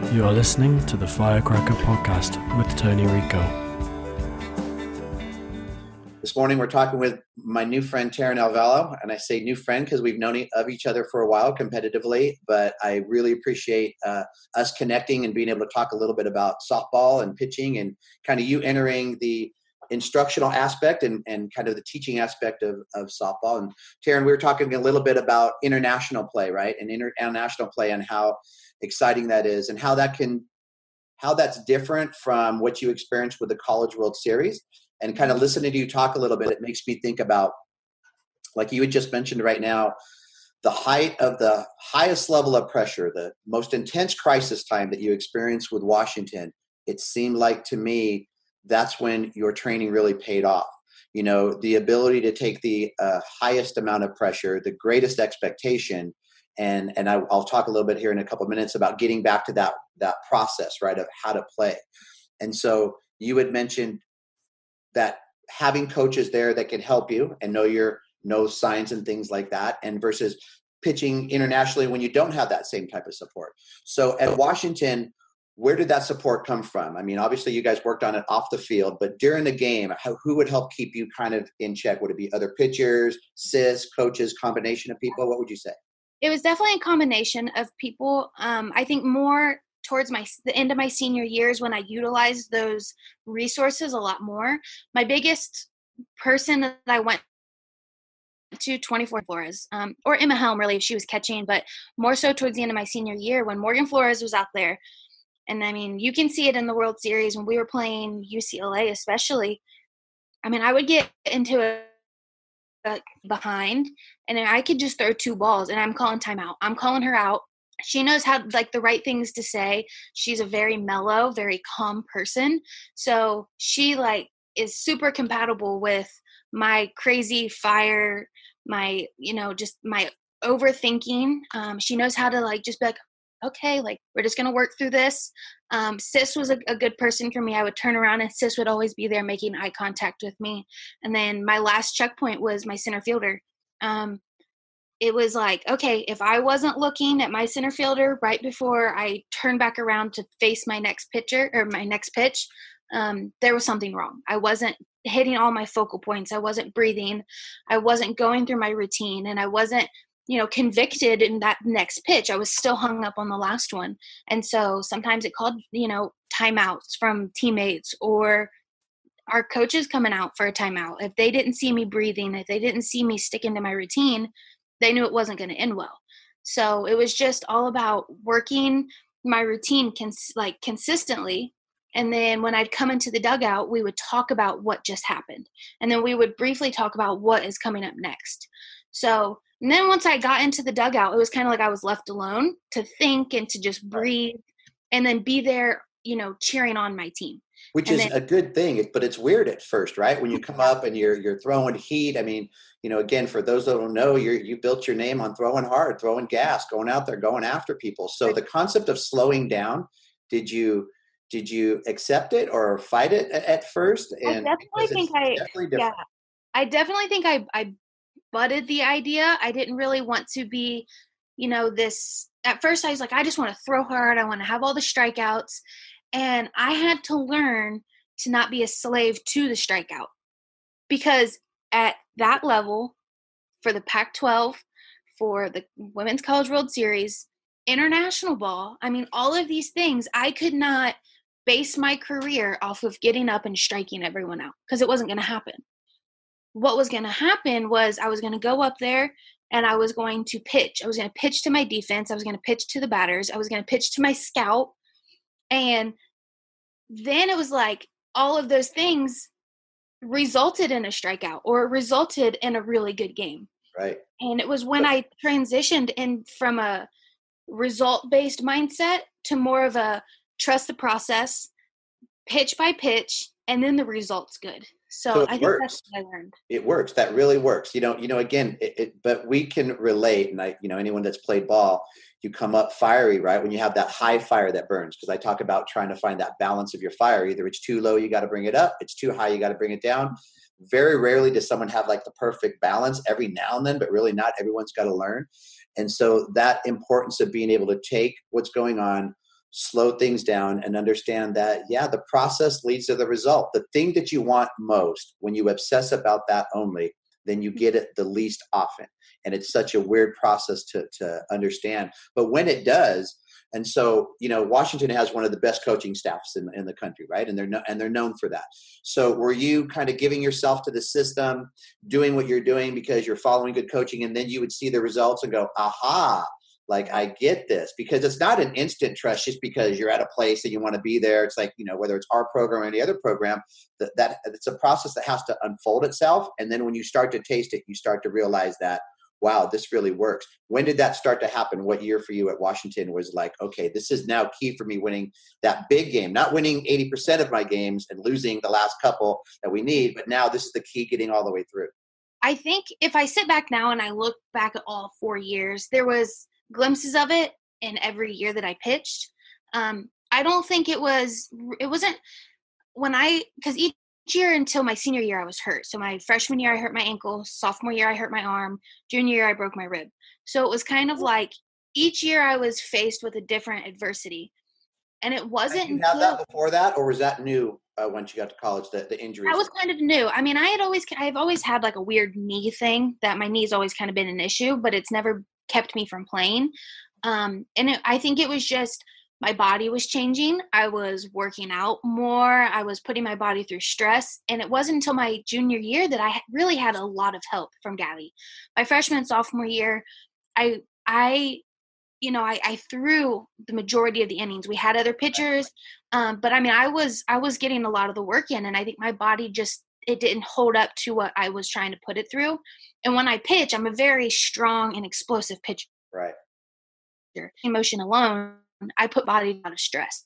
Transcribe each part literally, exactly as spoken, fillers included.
You are listening to the Firecracker Podcast with Tony Rico. This morning, we're talking with my new friend, Taran Alvelo, and I say new friend because we've known of each other for a while competitively, but I really appreciate uh, us connecting and being able to talk a little bit about softball and pitching and kind of you entering the instructional aspect and, and kind of the teaching aspect of, of softball. And Taran, we were talking a little bit about international play, right? And international play and how exciting that is and how that can, how that's different from what you experienced with the College World Series. And kind of listening to you talk a little bit, it makes me think about, like you had just mentioned right now, the height of the highest level of pressure, the most intense crisis time that you experienced with Washington. It seemed like to me, that's when your training really paid off. You know, the ability to take the uh, highest amount of pressure, the greatest expectation, and and I, I'll talk a little bit here in a couple of minutes about getting back to that that process, right, of how to play. And so you had mentioned that having coaches there that can help you and know your know signs and things like that, and versus pitching internationally when you don't have that same type of support. So at Washington, where did that support come from? I mean, obviously you guys worked on it off the field, but during the game, how, who would help keep you kind of in check? Would it be other pitchers, sis, coaches, combination of people? What would you say? It was definitely a combination of people. Um, I think more towards my the end of my senior years when I utilized those resources a lot more. My biggest person that I went to twenty-four Flores, um, or Emma Helm, really, if she was catching, but more so towards the end of my senior year when Morgan Flores was out there. And I mean, you can see it in the World Series when we were playing U C L A, especially. I mean, I would get into a behind and then I could just throw two balls and I'm calling timeout. I'm calling her out. She knows how, like, the right things to say. She's a very mellow, very calm person. So she, like, is super compatible with my crazy fire, my, you know, just my overthinking. Um, she knows how to, like, just be like, okay, like, we're just going to work through this. Um, Sis was a, a good person for me. I would turn around and Sis would always be there making eye contact with me. And then my last checkpoint was my center fielder. Um, It was like, okay, if I wasn't looking at my center fielder right before I turned back around to face my next pitcher or my next pitch, um, there was something wrong. I wasn't hitting all my focal points. I wasn't breathing. I wasn't going through my routine, and I wasn't, you know, convicted in that next pitch. I was still hung up on the last one. And so sometimes it called, you know, timeouts from teammates or our coaches coming out for a timeout. If they didn't see me breathing, if they didn't see me sticking to my routine, they knew it wasn't going to end well. So it was just all about working my routine cons- like consistently. And then when I'd come into the dugout, we would talk about what just happened. And then we would briefly talk about what is coming up next. So, and then once I got into the dugout, it was kind of like I was left alone to think and to just breathe and then be there, you know, cheering on my team. Which and is then, a good thing, but it's weird at first, right? When you come up and you're you're throwing heat. I mean, you know, again, for those that don't know, you you built your name on throwing hard, throwing gas, going out there, going after people. So the concept of slowing down, did you did you accept it or fight it at, at first? And I definitely think I, yeah, I definitely think I, I butted the idea. I didn't really want to be, you know, this, at first I was like, I just want to throw hard. I want to have all the strikeouts. And I had to learn to not be a slave to the strikeout, because at that level, for the Pac twelve, for the Women's College World Series, international ball, I mean, all of these things, I could not base my career off of getting up and striking everyone out, because it wasn't going to happen. What was going to happen was I was going to go up there and I was going to pitch. I was going to pitch to my defense. I was going to pitch to the batters. I was going to pitch to my scout. And then it was like all of those things resulted in a strikeout or resulted in a really good game. Right. And it was when I transitioned in from a result-based mindset to more of a trust the process, pitch by pitch, and then the result's good. So, so I think works. that's what I learned. It works. That really works. You know, you know, again, it, it, but we can relate. And I, you know, anyone that's played ball, you come up fiery, right? When you have that high fire that burns, because I talk about trying to find that balance of your fire. Either it's too low, you got to bring it up. It's too high, you got to bring it down. Very rarely does someone have like the perfect balance. Every now and then, but really not everyone's got to learn. And so that importance of being able to take what's going on, slow things down and understand that, yeah, the process leads to the result. The thing that you want most, when you obsess about that only, then you get it the least often. And it's such a weird process to, to understand. But when it does, and so, you know, Washington has one of the best coaching staffs in, in the country, right? And they're no, and they're known for that. So were you kind of giving yourself to the system, doing what you're doing because you're following good coaching, and then you would see the results and go, aha, like, I get this? Because it's not an instant trust just because you're at a place and you want to be there. It's like, you know, whether it's our program or any other program, that, that it's a process that has to unfold itself. And then when you start to taste it, you start to realize that, wow, this really works. When did that start to happen? What year for you at Washington was like, okay, this is now key for me winning that big game, not winning eighty percent of my games and losing the last couple that we need, but now this is the key, getting all the way through? I think if I sit back now and I look back at all four years, there was glimpses of it in every year that I pitched. Um, I don't think it was, it wasn't when I, because each year until my senior year, I was hurt. So my freshman year, I hurt my ankle. Sophomore year, I hurt my arm. Junior year, I broke my rib. So it was kind of like each year I was faced with a different adversity. And it wasn't Did you until, have that before that, or was that new uh, once you got to college, the, the injuries? that was kind of new. I mean, I had always, I've always had like a weird knee thing that my knee's always kind of been an issue, but it's never kept me from playing. Um, and it, I think it was just my body was changing. I was working out more. I was putting my body through stress. And it wasn't until my junior year that I really had a lot of help from Gabby. My freshman and sophomore year, I, I, you know, I, I threw the majority of the innings. We had other pitchers. Um, but I mean, I was, I was getting a lot of the work in, and I think my body just, it didn't hold up to what I was trying to put it through. And when I pitch, I'm a very strong and explosive pitcher. Right. Emotion alone, I put body out of stress.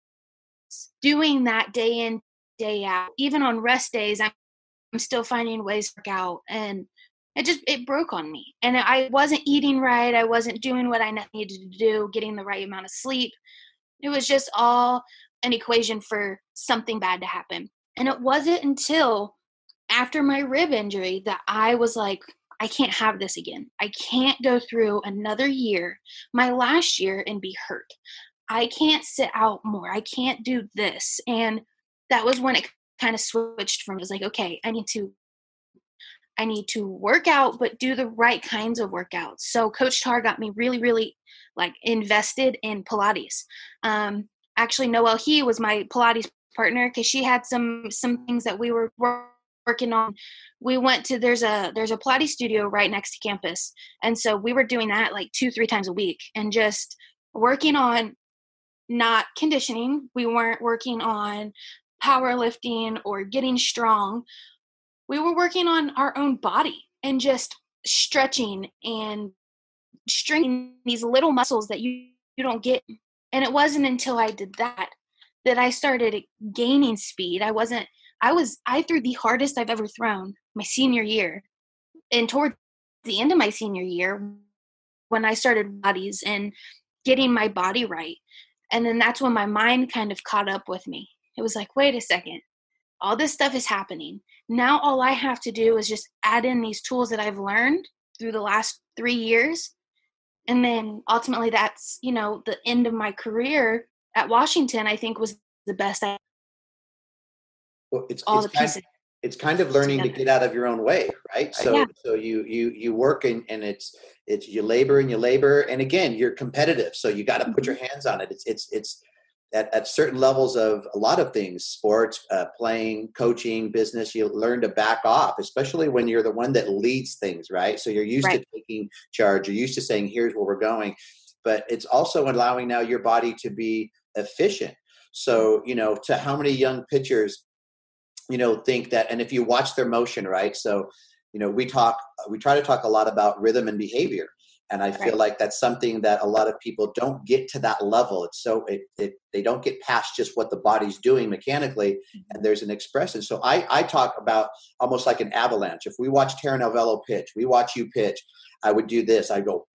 Doing that day in, day out, even on rest days, I'm, I'm still finding ways to work out. And it just, it broke on me. And I wasn't eating right. I wasn't doing what I needed to do, getting the right amount of sleep. It was just all an equation for something bad to happen. And it wasn't until after my rib injury that I was like, I can't have this again. I can't go through another year, my last year, and be hurt. I can't sit out more. I can't do this. And that was when it kind of switched from, it was like, okay, I need to, I need to work out, but do the right kinds of workouts. So Coach Tar got me really, really like invested in Pilates. Um, actually, Noelle He was my Pilates partner because she had some, some things that we were working on. We went to, there's a, there's a Pilates studio right next to campus. And so we were doing that like two, three times a week and just working on not conditioning. We weren't working on powerlifting or getting strong. We were working on our own body and just stretching and strengthening these little muscles that you, you don't get. And it wasn't until I did that that I started gaining speed. I wasn't, I was, I threw the hardest I've ever thrown my senior year. And towards the end of my senior year, when I started bodies and getting my body right. And then that's when my mind kind of caught up with me. It was like, wait a second, all this stuff is happening. Now all I have to do is just add in these tools that I've learned through the last three years. And then ultimately that's, you know, the end of my career at Washington, I think was the best I Well, it's, all it's the kind pieces. Of, it's kind of learning together. to get out of your own way, right? So, Yeah. so you, you, you work and, and it's, it's, you labor and you labor. And again, you're competitive. So you got to put your hands on it. It's, it's, it's at, at certain levels of a lot of things, sports, uh, playing, coaching, business, you learn to back off, especially when you're the one that leads things, right? So you're used Right. to taking charge. You're used to saying, here's where we're going, but it's also allowing now your body to be efficient. So, you know, to how many young pitchers, you know, think that, and if you watch their motion, right? So, you know, we talk, we try to talk a lot about rhythm and behavior. And I feel Right. like that's something that a lot of people don't get to that level. It's so, it, it they don't get past just what the body's doing mechanically. And there's an expression. So I, I talk about almost like an avalanche. If we watch Taran Alvelo pitch, we watch you pitch, I would do this. I go,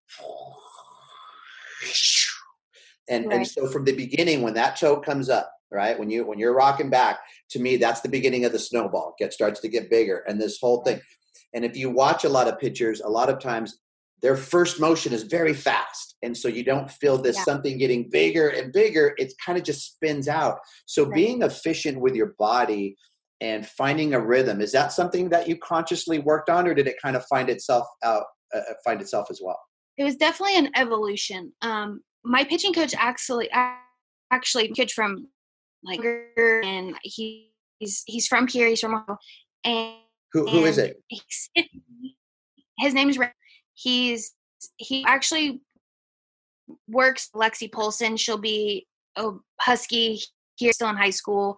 and, Right. and so from the beginning, when that choke comes up, right, when you when you're rocking back, to me, that's the beginning of the snowball. It starts to get bigger, and this whole thing. And if you watch a lot of pitchers, a lot of times their first motion is very fast. And so you don't feel this Yeah. something getting bigger and bigger. It kind of just spins out. So Right. being efficient with your body and finding a rhythm, is that something that you consciously worked on, or did it kind of find itself out, uh, find itself as well? It was definitely an evolution. Um, my pitching coach actually, actually kid from like, and he, he's, he's from here. He's from Ohio, and, Who, who is and it? he's, his name is Ray. He's, he actually works Lexi Polson. She'll be a Husky here, still in high school.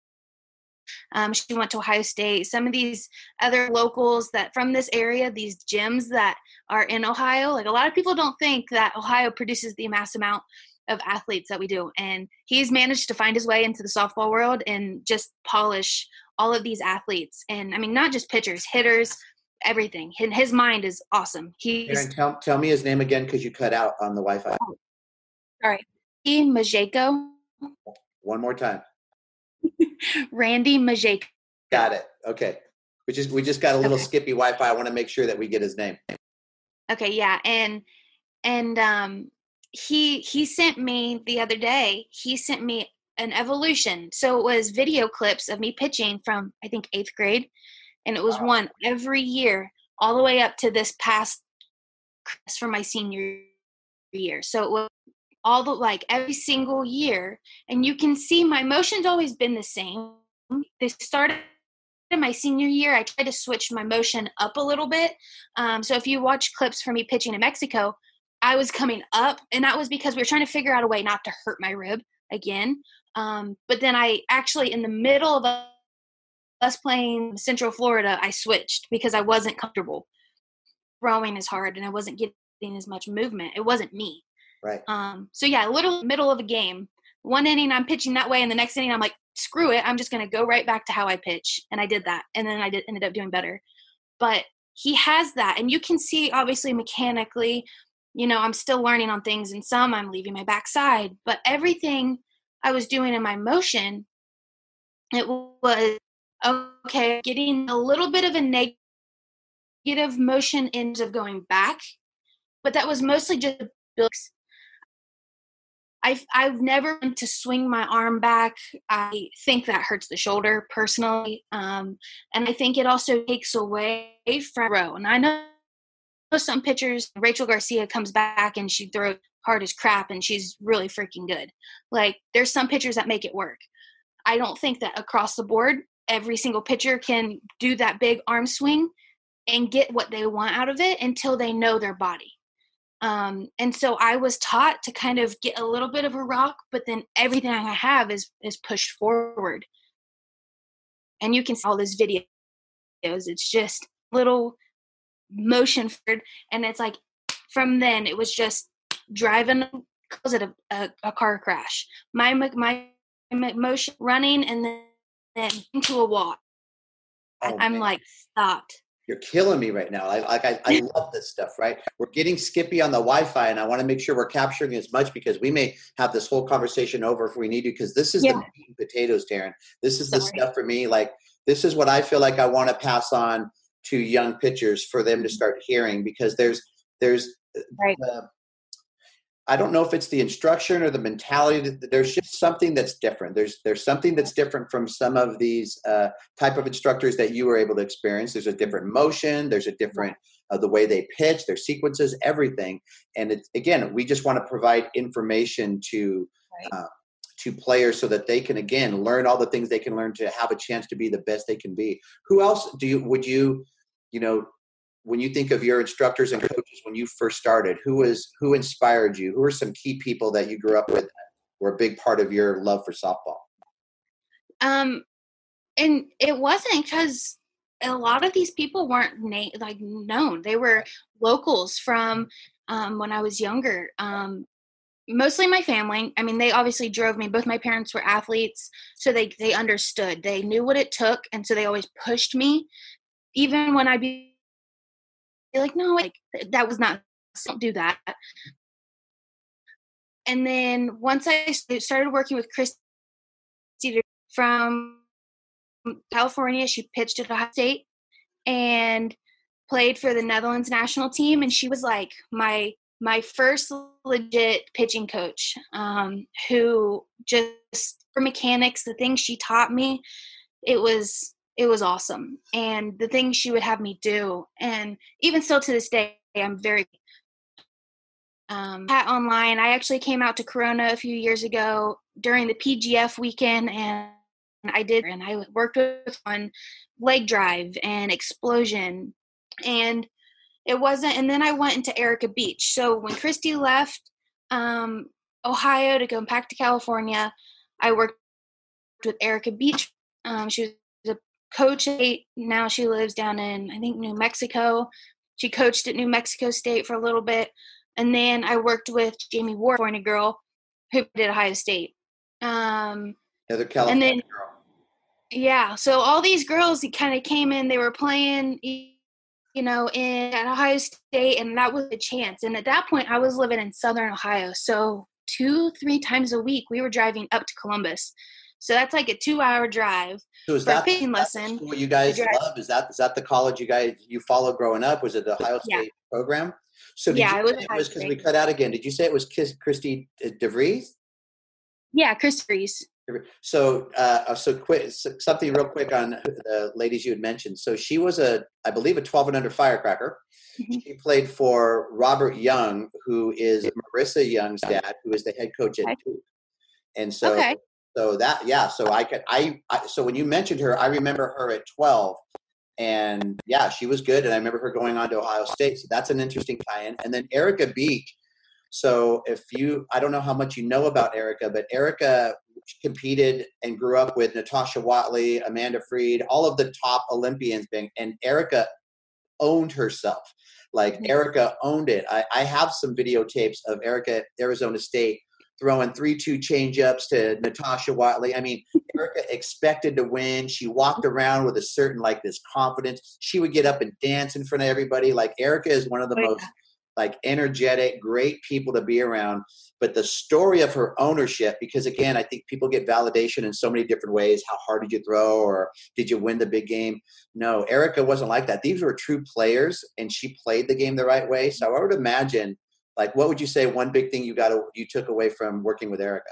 Um, she went to Ohio State. Some of these other locals that from this area, these gyms that are in Ohio, like a lot of people don't think that Ohio produces the mass amount of athletes that we do. And he's managed to find his way into the softball world and just polish all of these athletes. And I mean, not just pitchers, hitters, everything. And his mind is awesome. He's Aaron, tell, tell me his name again, because you cut out on the Wi-Fi. oh, sorry. Randy Majeko. One more time. Randy Majeko. Got it. Okay. We just we just got a little Okay. skippy Wi-Fi. I want to make sure that we get his name. Okay, yeah. And and um he he sent me the other day, he sent me an evolution. So it was video clips of me pitching from I think eighth grade. And it was Wow. one every year all the way up to this past for my senior year. So it was all the like every single year, and you can see my motion's always been the same. They started in my senior year. I tried to switch my motion up a little bit. Um, so if you watch clips from me pitching in Mexico, I was coming up, and that was because we were trying to figure out a way not to hurt my rib again. Um, but then I actually, in the middle of us playing Central Florida, I switched because I wasn't comfortable throwing as hard, and I wasn't getting as much movement. It wasn't me. Right. Um, so yeah, little middle of a game, one inning I'm pitching that way, and the next inning I'm like, screw it, I'm just going to go right back to how I pitch. And I did that. And then I did, ended up doing better. But he has that. And you can see, obviously, mechanically, you know, I'm still learning on things, and some I'm leaving my backside. But everything I was doing in my motion, it was, okay, getting a little bit of a negative motion ends of going back. But that was mostly just builds. I've, I've never been to swing my arm back. I think that hurts the shoulder personally. Um, and I think it also takes away from row. And I know some pitchers, Rachel Garcia comes back and she throws hard as crap and she's really freaking good. Like there's some pitchers that make it work. I don't think that across the board, every single pitcher can do that big arm swing and get what they want out of it until they know their body. Um, and so I was taught to kind of get a little bit of a rock, but then everything I have is, is pushed forward. And you can see all these videos. It's just little motion forward. And it's like, from then it was just driving, cause it a, a, a car crash. My, my, my motion running and then, then into a wall. Oh, I'm man. like, stopped. You're killing me right now. I like I, I love this stuff, right? We're getting skippy on the Wi-Fi, and I want to make sure we're capturing as much, because we may have this whole conversation over if we need to, because this is Yeah. the meat and potatoes, Taran. This is Sorry. the stuff for me. Like, this is what I feel like I want to pass on to young pitchers for them to start hearing, because there's there's Right. uh, I don't know if it's the instruction or the mentality. There's just something that's different. There's there's something that's different from some of these uh, type of instructors that you were able to experience. There's a different motion. There's a different uh, the way they pitch, their sequences, everything. And it's, again, we just want to provide information to Right. uh, to players so that they can, again, learn all the things they can learn to have a chance to be the best they can be. Who else do you would you you know? When you think of your instructors and coaches when you first started, who is who inspired you? Who are some key people that you grew up with that were a big part of your love for softball? Um, and it wasn't because a lot of these people weren't na- like known. They were locals from um, when I was younger. Um, mostly my family. I mean, they obviously drove me. Both my parents were athletes, so they they understood. They knew what it took, and so they always pushed me, even when I'd be like, no, like that was not, don't do that. And then once I started working with Christy from California, she pitched at Ohio State, and played for the Netherlands national team, and she was like my my first legit pitching coach, um, who just her mechanics, the things she taught me, it was it was awesome. And the things she would have me do, and even still to this day, I'm very um, hat online. I actually came out to Corona a few years ago during the P G F weekend, and I did, and I worked with on leg drive and explosion, and it wasn't. And then I went into Erica Beach. So when Christy left um, Ohio to go back to California, I worked with Erica Beach. Um, she was a coach. Now she lives down in, I think, New Mexico. She coached at New Mexico State for a little bit. And then I worked with Jamie Ward, California girl, who did Ohio State. Um, Another California and then, girl. Yeah. So all these girls kind of came in, they were playing, you know, in at Ohio State, and that was a chance. And at that point, I was living in Southern Ohio. So two, three times a week, we were driving up to Columbus. So that's like a two-hour drive So is for that a pitching that's lesson. what you guys love? Is that is that the college you guys you followed growing up? Was it the Ohio State Yeah. program? So did Yeah, you it was say it Ohio was because we State. cut out again? Did you say it was Kiss, Christy DeVries? Yeah, Chris Fries. So, uh, so quick, so something real quick on the ladies you had mentioned. So she was a, I believe, a twelve and under firecracker. Mm-hmm. She played for Robert Young, who is Marissa Young's dad, who is the head coach at Okay. Duke. And so, Okay. so that, yeah. So I could, I, I, so when you mentioned her, I remember her at twelve, and yeah, she was good. And I remember her going on to Ohio State. So that's an interesting tie-in. And then Erica Beach. So if you, I don't know how much you know about Erica, but Erica competed and grew up with Natasha Watley, Amanda Freed, all of the top Olympians being, and Erica owned herself. Like Mm-hmm. Erica owned it. I, I have some videotapes of Erica at Arizona State throwing three two change-ups to Natasha Watley. I mean, Erica expected to win. She walked around with a certain, like, this confidence. She would get up and dance in front of everybody. Like, Erica is one of the Oh, most yeah. like energetic, great people to be around. But the story of her ownership, because again, I think people get validation in so many different ways. How hard did you throw, or did you win the big game? No, Erica wasn't like that. These were true players, and she played the game the right way. So I would imagine, like, what would you say one big thing you got, you took away from working with Erica?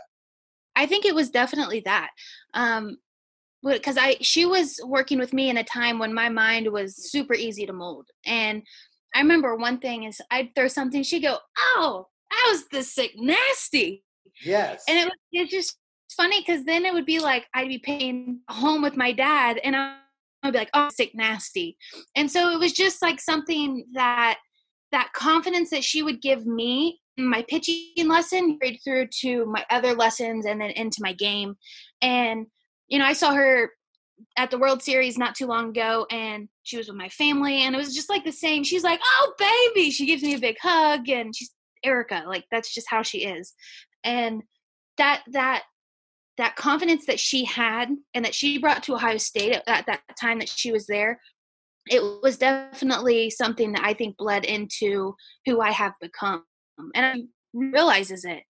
I think it was definitely that. Um, because I, she was working with me in a time when my mind was super easy to mold. And I remember one thing is I'd throw something, she'd go, "Oh, that was the sick nasty." Yes. And it was it's just funny because then it would be like I'd be paying home with my dad, and I'd be like, "Oh, sick nasty." And so it was just like something that that confidence that she would give me in my pitching lesson carried through to my other lessons and then into my game. And you know, I saw her at the World Series not too long ago, and she was with my family, and it was just like the same. She's like, "Oh, baby." She gives me a big hug, and she's Erica. Like, that's just how she is. And that, that, that confidence that she had and that she brought to Ohio State at that, that time that she was there, it was definitely something that I think bled into who I have become. And I realizes it.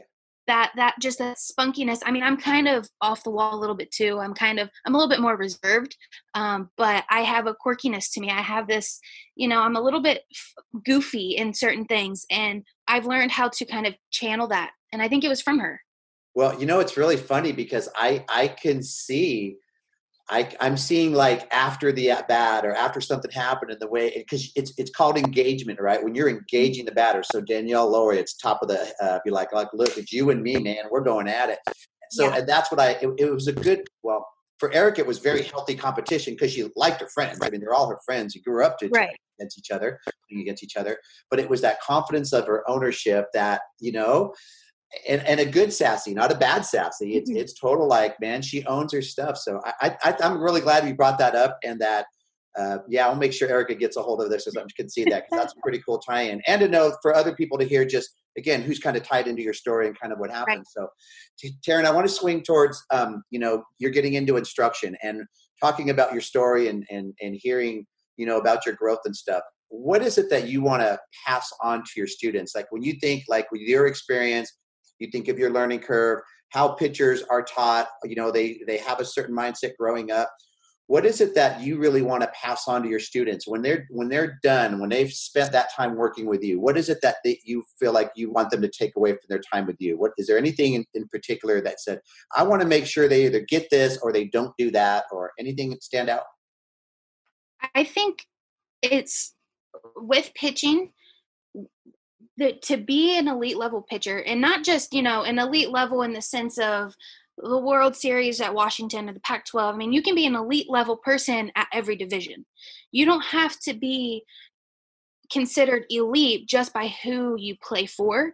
That that just that spunkiness. I mean, I'm kind of off the wall a little bit too. I'm kind of I'm a little bit more reserved, um, but I have a quirkiness to me. I have this, you know, I'm a little bit f- goofy in certain things, and I've learned how to kind of channel that. And I think it was from her. Well, you know, it's really funny because I I can see I, I'm seeing, like, after the at bat or after something happened, in the way, because it's it's called engagement, right? When you're engaging the batter. So Danielle Lowry, it's top of the uh, be like, like, look, it's you and me, man. We're going at it. So Yeah. and that's what I. It, it was a good. Well, for Eric, it was very healthy competition because she liked her friends. I mean, they're all her friends. You grew up to Right. against each other, playing against each other. But it was that confidence of her ownership that, you know. And, and a good sassy, not a bad sassy. It's Mm-hmm. it's total, like, man, she owns her stuff. So I, I I'm really glad you brought that up, and that uh, yeah, I'll make sure Erica gets a hold of this so I can see that, because that's a pretty cool tie-in, and to know for other people to hear just again who's kind of tied into your story and kind of what happened. Right. So, T- Taran, I want to swing towards um, you know, you're getting into instruction and talking about your story and and and hearing, you know, about your growth and stuff. What is it that you want to pass on to your students? Like, when you think, like, with your experience, you think of your learning curve, how pitchers are taught, you know, they, they have a certain mindset growing up. what is it that you really want to pass on to your students when they're when they're done, when they've spent that time working with you? What is it that they, you feel like you want them to take away from their time with you? What is there anything in, in particular that said, I want to make sure they either get this or they don't do that, or anything that stand out? I think it's with pitching, that to be an elite level pitcher, and not just, you know, an elite level in the sense of the World Series at Washington or the Pac twelve. I mean, you can be an elite level person at every division. You don't have to be considered elite just by who you play for.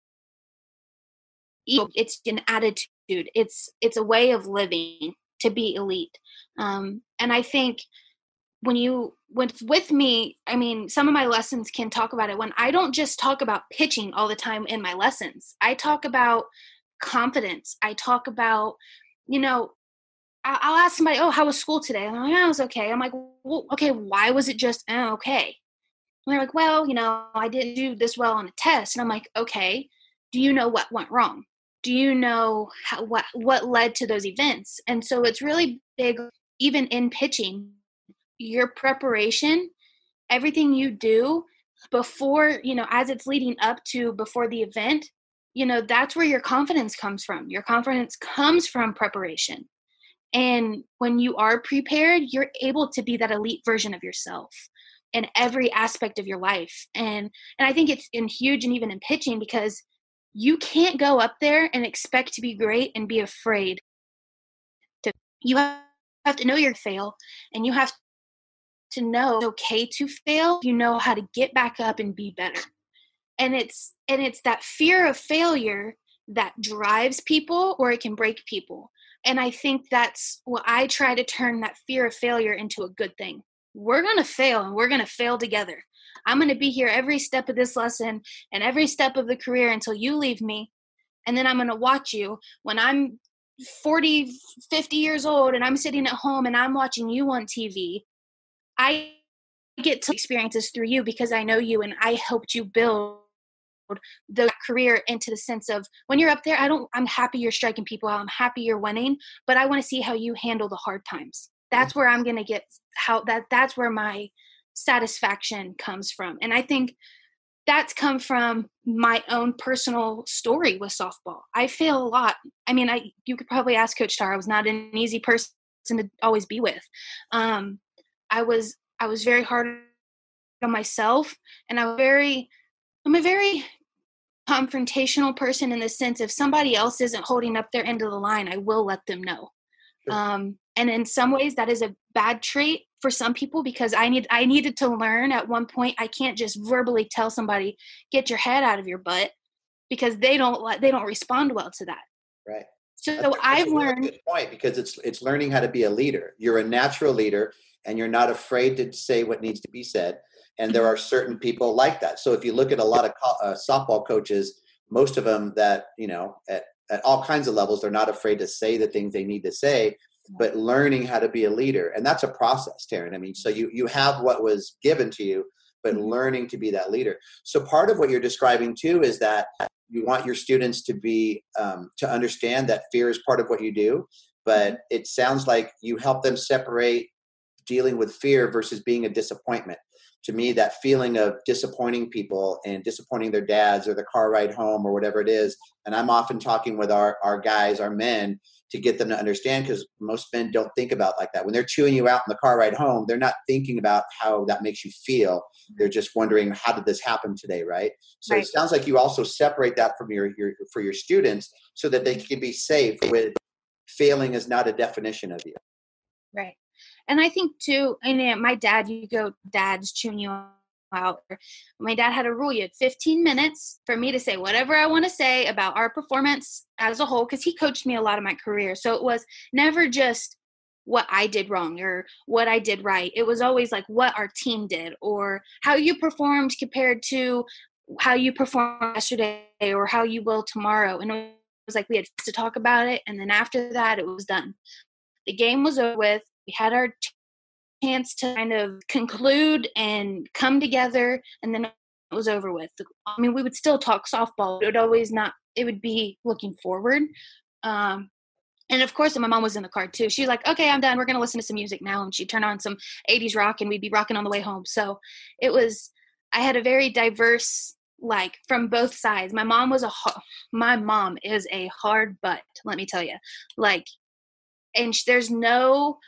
It's an attitude. It's it's a way of living to be elite. Um, and I think when you went with me, I mean, some of my lessons can talk about it. When I don't just talk about pitching all the time in my lessons, I talk about confidence. I talk about, you know, I- I'll ask somebody, oh, how was school today? And I'm like, oh, it was okay. I'm like, well, okay, why was it just oh, okay? And they're like, well, you know, I didn't do this well on a test. And I'm like, okay, do you know what went wrong? Do you know how, what what led to those events? And so it's really big, even in pitching, your preparation, everything you do before, you know, as it's leading up to before the event, you know, that's where your confidence comes from. Your confidence comes from preparation. And when you are prepared, you're able to be that elite version of yourself in every aspect of your life. And and I think it's in huge and even in pitching, because you can't go up there and expect to be great and be afraid to. You have to know your fail, and you have to know it's okay to fail. You know how to get back up and be better. And it's and it's that fear of failure that drives people, or it can break people. And I think that's what I try to turn, that fear of failure into a good thing. We're going to fail, and we're going to fail together. I'm going to be here every step of this lesson and every step of the career until you leave me. And then I'm going to watch you when I'm forty, fifty years old and I'm sitting at home and I'm watching you on T V. I get to experiences through you because I know you and I helped you build the career into the sense of when you're up there, I don't, I'm happy you're striking people out. I'm happy you're winning, but I want to see how you handle the hard times. That's where I'm going to get how that, that's where my satisfaction comes from. And I think that's come from my own personal story with softball. I fail a lot. I mean, I, you could probably ask Coach Tar. I was not an easy person to always be with. Um, I was, I was very hard on myself, and I was very, I'm a very confrontational person in the sense if somebody else isn't holding up their end of the line, I will let them know. Sure. Um, and in some ways that is a bad trait for some people, because I need, I needed to learn at one point, I can't just verbally tell somebody, get your head out of your butt, because they don't, they don't respond well to that. Right. So that's a, that's I've a really learned good point, because it's, it's learning how to be a leader. You're a natural leader, and you're not afraid to say what needs to be said. And there are certain people like that. So if you look at a lot of uh, softball coaches, most of them that, you know, at, at all kinds of levels, they're not afraid to say the things they need to say, but learning how to be a leader. And that's a process, Taran. I mean, so you, you have what was given to you, but mm-hmm. learning to be that leader. So part of what you're describing too is that you want your students to be, um, to understand that fear is part of what you do, but mm-hmm. it sounds like you help them separate dealing with fear versus being a disappointment. To me, that feeling of disappointing people and disappointing their dads or the car ride home or whatever it is. And I'm often talking with our, our guys, our men, to get them to understand, because most men don't think about like that. When they're chewing you out in the car ride home, they're not thinking about how that makes you feel. They're just wondering, how did this happen today, right? So right. It sounds like you also separate that from your, your for your students so that they can be safe with failing is not a definition of you. Right. And I think too, and my dad, you go, dad's chewing you out. My dad had a rule. You had fifteen minutes for me to say whatever I want to say about our performance as a whole, because he coached me a lot of my career. So it was never just what I did wrong or what I did right. It was always like what our team did or how you performed compared to how you performed yesterday or how you will tomorrow. And it was like we had to talk about it. And then after that, it was done. The game was over with. We had our chance to kind of conclude and come together, and then it was over with. I mean, we would still talk softball. It would always not, it would be looking forward. Um, And of course, my mom was in the car too. She's like, okay, I'm done. We're going to listen to some music now. And she'd turn on some eighties rock and we'd be rocking on the way home. So it was, I had a very diverse, like from both sides. My mom was a, my mom is a hard butt, let me tell you. Like, and there's no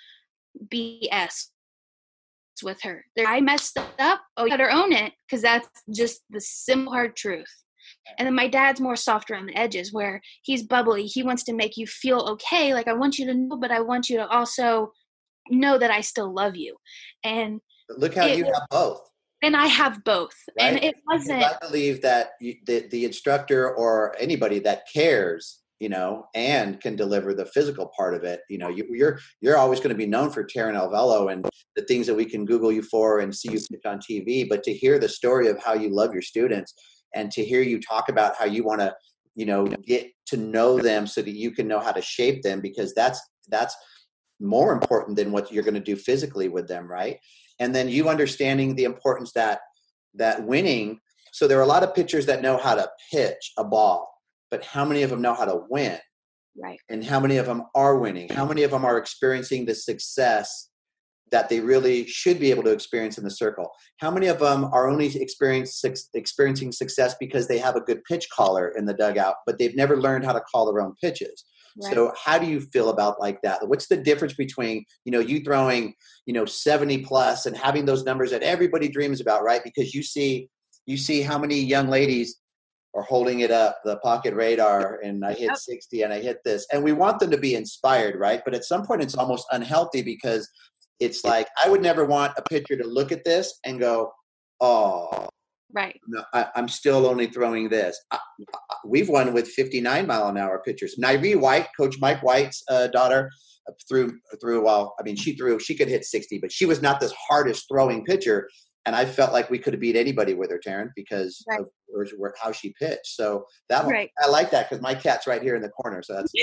B S with her. I messed up. Oh, you better own it, because that's just the simple hard truth. And then my dad's more softer on the edges, where he's bubbly. He wants to make you feel okay. Like, I want you to know, but I want you to also know that I still love you. And But look how it, you have both. And I have both. Right? And it wasn't. Because I believe that you, the, the instructor or anybody that cares, you know, and can deliver the physical part of it, you know, you, you're you're always going to be known for Taran Alvelo and the things that we can Google you for and see you pitch on T V. But to hear the story of how you love your students and to hear you talk about how you want to, you know, get to know them so that you can know how to shape them, because that's that's more important than what you're going to do physically with them, right? And then you understanding the importance that that winning. So there are a lot of pitchers that know how to pitch a ball, but how many of them know how to win? Right. And how many of them are winning? How many of them are experiencing the success that they really should be able to experience in the circle? How many of them are only experience, experiencing success because they have a good pitch caller in the dugout, but they've never learned how to call their own pitches? Right. So how do you feel about like that? What's the difference between, you know, you throwing, you know, seventy plus and having those numbers that everybody dreams about, right? Because you see, you see how many young ladies are holding it up, the pocket radar, and I hit sixty and I hit this. And we want them to be inspired, right? But at some point it's almost unhealthy, because it's like, I would never want a pitcher to look at this and go, oh, right. No, I, I'm still only throwing this. I, I, we've won with fifty-nine mile an hour pitchers. Nairi White, Coach Mike White's uh, daughter, uh, threw threw well. I mean, she threw. She could hit sixty, but she was not the hardest throwing pitcher. And I felt like we could have beat anybody with her, Taran, because right. of where, where, how she pitched. So that right. I like that, because my cat's right here in the corner. So that's.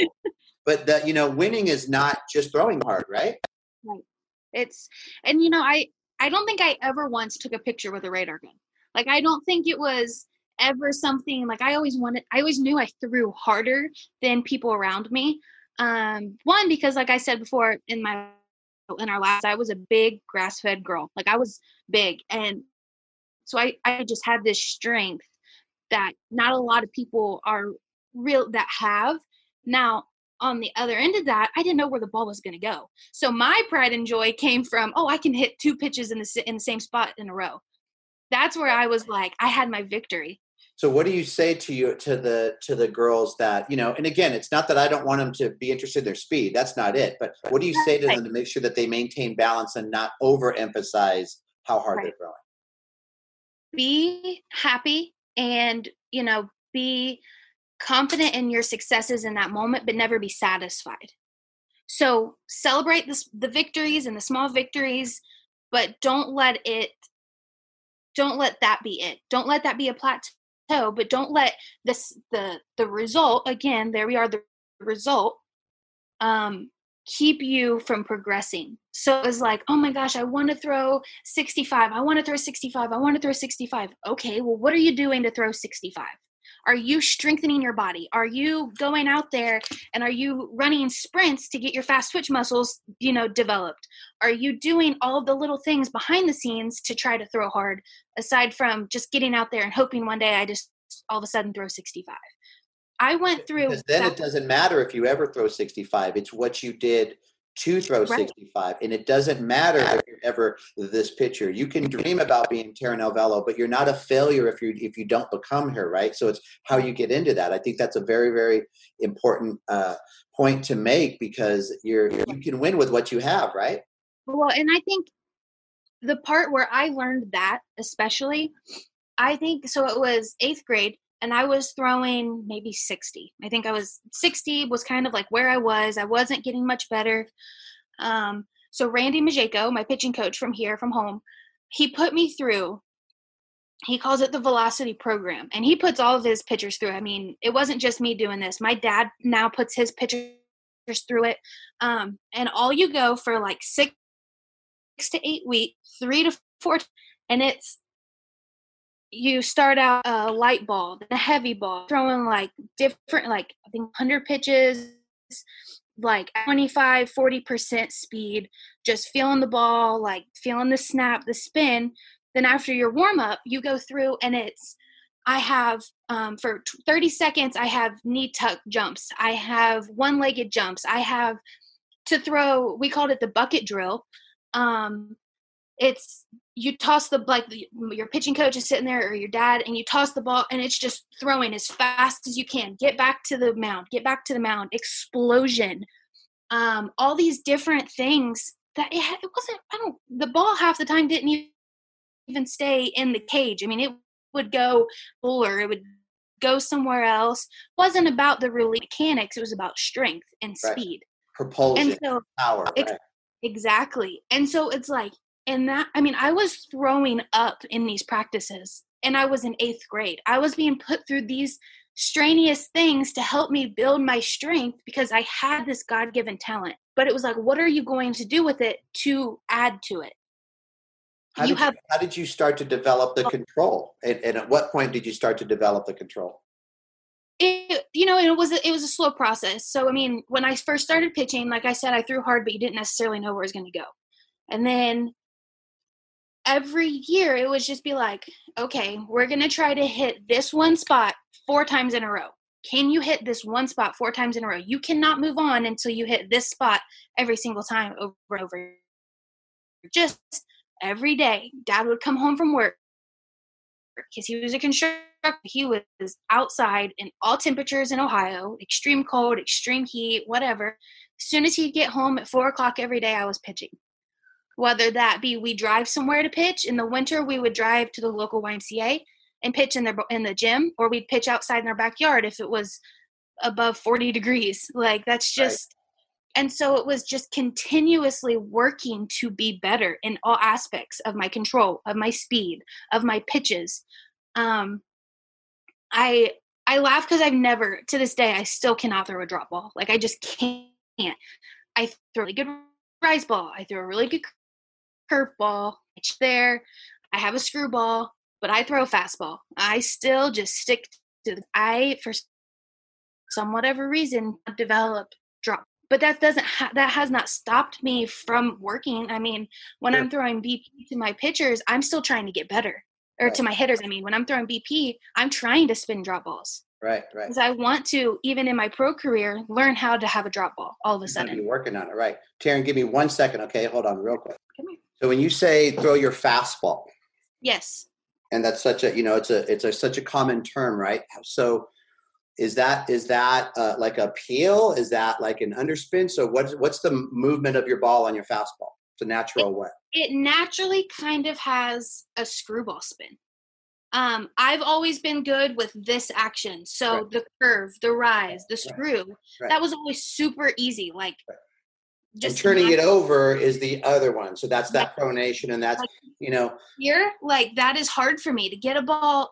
But the, you know, winning is not just throwing hard, right? Right. It's, and you know, I I don't think I ever once took a picture with a radar gun. Like, I don't think it was ever something, like, I always wanted, I always knew I threw harder than people around me. Um, one, because like I said before in my, in our last, I was a big grass-fed girl. Like, I was big. And so I, I just had this strength that not a lot of people are real that have. Now, on the other end of that, I didn't know where the ball was going to go. So my pride and joy came from, oh, I can hit two pitches in the in the same spot in a row. That's where I was like, I had my victory. So what do you say to you to the to the girls that, you know, and again, it's not that I don't want them to be interested in their speed. That's not it. But what do you say to them to make sure that they maintain balance and not overemphasize how hard right. they're throwing? Be happy and, you know, be confident in your successes in that moment, but never be satisfied. So celebrate this, the victories and the small victories, but don't let it Don't let that be it. Don't let that be a plateau, but don't let this, the, the result, again, there we are, the result, um, keep you from progressing. So it was like, oh my gosh, I want to throw sixty-five. I want to throw sixty-five. I want to throw sixty-five. Okay, well, what are you doing to throw sixty-five? Are you strengthening your body? Are you going out there and are you running sprints to get your fast twitch muscles, you know, developed? Are you doing all of the little things behind the scenes to try to throw hard, aside from just getting out there and hoping one day I just all of a sudden throw sixty-five? I went through. Because then that. It doesn't matter if you ever throw sixty-five. It's what you did to throw right. sixty-five. And it doesn't matter if you're ever this pitcher. You can dream about being Taran Alvelo, but you're not a failure if you if you don't become her, right? So it's how you get into that. I think that's a very, very important uh, point to make, because you're you can win with what you have, right? Well, and I think the part where I learned that, especially, I think, so it was eighth grade, and I was throwing maybe sixty. I think I was sixty was kind of like where I was. I wasn't getting much better. Um, so Randy Majeko, my pitching coach from here, from home, he put me through, he calls it the velocity program, and he puts all of his pitchers through. I mean, it wasn't just me doing this. My dad now puts his pitchers through it. Um, and all you go for like six, six to eight weeks, three to four, and it's, you start out a light ball, then a heavy ball, throwing like different, like I think one hundred pitches, like twenty-five, forty percent speed, just feeling the ball, like feeling the snap, the spin. Then after your warm up, you go through and it's, I have, um, for thirty seconds, I have knee tuck jumps. I have one-legged jumps. I have to throw, we called it the bucket drill. Um, it's, you toss the, like your pitching coach is sitting there or your dad, and you toss the ball and it's just throwing as fast as you can. Get back to the mound, get back to the mound, explosion. Um, all these different things that it, it wasn't, I don't, the ball half the time didn't even stay in the cage. I mean, it would go fuller, it would go somewhere else. It wasn't about the really mechanics. It was about strength and Right. speed. Propulsion, and so, power. Ex- right. Exactly. And so it's like, and that, I mean, I was throwing up in these practices and I was in eighth grade. I was being put through these strenuous things to help me build my strength because I had this God-given talent. But it was like, what are you going to do with it to add to it? How you did have you, how did you start to develop the control? And, and at what point did you start to develop the control? It, you know, it was a, it was a slow process. So I mean, when I first started pitching, like I said, I threw hard, but you didn't necessarily know where it was going to go. And then every year, it would just be like, okay, we're going to try to hit this one spot four times in a row. Can you hit this one spot four times in a row? You cannot move on until you hit this spot every single time over and over. Just every day, Dad would come home from work because he was a constructor. He was outside in all temperatures in Ohio, extreme cold, extreme heat, whatever. As soon as he'd get home at four o'clock every day, I was pitching. Whether that be we drive somewhere to pitch. In the winter, we would drive to the local Y M C A and pitch in the, in the gym, or we'd pitch outside in our backyard if it was above forty degrees. Like that's just, right. And so it was just continuously working to be better in all aspects of my control, of my speed, of my pitches. Um, I I laugh because I've never, to this day, I still cannot throw a drop ball. Like I just can't. I throw a really good rise ball. I throw a really good curve ball. It's there. I have a screwball, but I throw a fastball. I still just stick to the, I, for some whatever reason, develop drop. But that doesn't ha- that has not stopped me from working. I mean, when sure. I'm throwing B P to my pitchers, I'm still trying to get better. Or right. to my hitters, I mean, when I'm throwing B P, I'm trying to spin drop balls. Right, right. Because I want to, even in my pro career, learn how to have a drop ball all of a You're sudden. You're working on it, right. Taryn, give me one second, okay? Hold on real quick. Come here. So when you say throw your fastball. Yes. And that's such a, you know, it's a, it's a, such a common term, right? So is that, is that uh, like a peel? Is that like an underspin? So what's, what's the movement of your ball on your fastball? It's a natural it, way. It naturally kind of has a screwball spin. Um, I've always been good with this action. So right. the curve, the rise, the screw, right. Right. that was always super easy. Like right. just and turning it over is the other one. So that's that yeah. pronation, and that's, like, you know. Here, like that is hard for me to get a ball.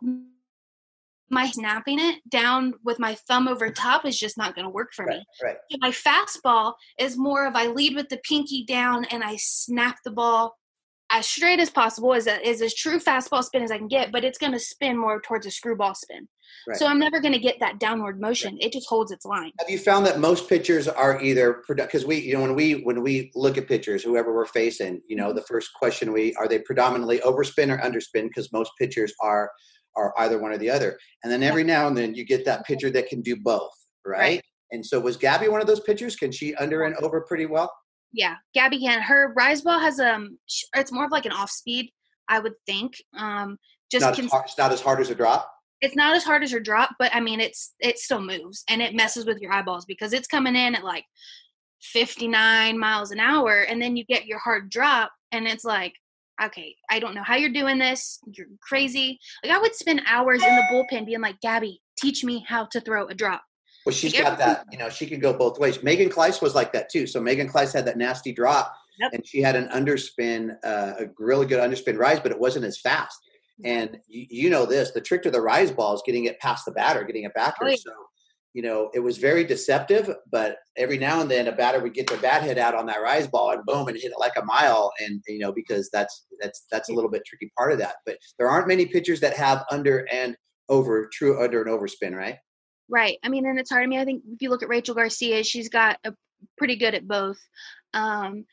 My snapping it down with my thumb over top is just not going to work for right, me. Right. So my fastball is more of I lead with the pinky down and I snap the ball as straight as possible, as a, as a true fastball spin as I can get, but it's going to spin more towards a screwball spin. Right. So I'm never going to get that downward motion. Right. It just holds its line. Have you found that most pitchers are either, because we, you know, when we, when we look at pitchers, whoever we're facing, you know, mm-hmm. the first question we, are they predominantly overspin or underspin? Because most pitchers are, are either one or the other. And then every now and then you get that pitcher that can do both. Right. right. And so was Gabby one of those pitchers? Can she under and over pretty well? Yeah, Gabby can. Her rise ball has um, it's more of like an off speed, I would think. Um, just not, cons- as hard, it's not as hard as a drop. It's not as hard as her drop, but I mean, it's it still moves and it messes with your eyeballs because it's coming in at like fifty-nine miles an hour, and then you get your hard drop, and it's like, okay, I don't know how you're doing this. You're crazy. Like I would spend hours in the bullpen being like, Gabby, teach me how to throw a drop. Well, she's got that, you know, she can go both ways. Megan Kleiss was like that too. So Megan Kleiss had that nasty drop yep. and she had an underspin, uh, a really good underspin rise, but it wasn't as fast. And you, you know this, the trick to the rise ball is getting it past the batter, getting it back here. Oh, yeah. So, you know, it was very deceptive, but every now and then a batter would get their bat hit out on that rise ball and boom, and hit it like a mile. And, you know, because that's, that's, that's a little bit tricky part of that. But there aren't many pitchers that have under and over, true under and over spin, right? Right. I mean, and it's hard. I mean, I think if you look at Rachel Garcia, she's got a pretty good at both. Um,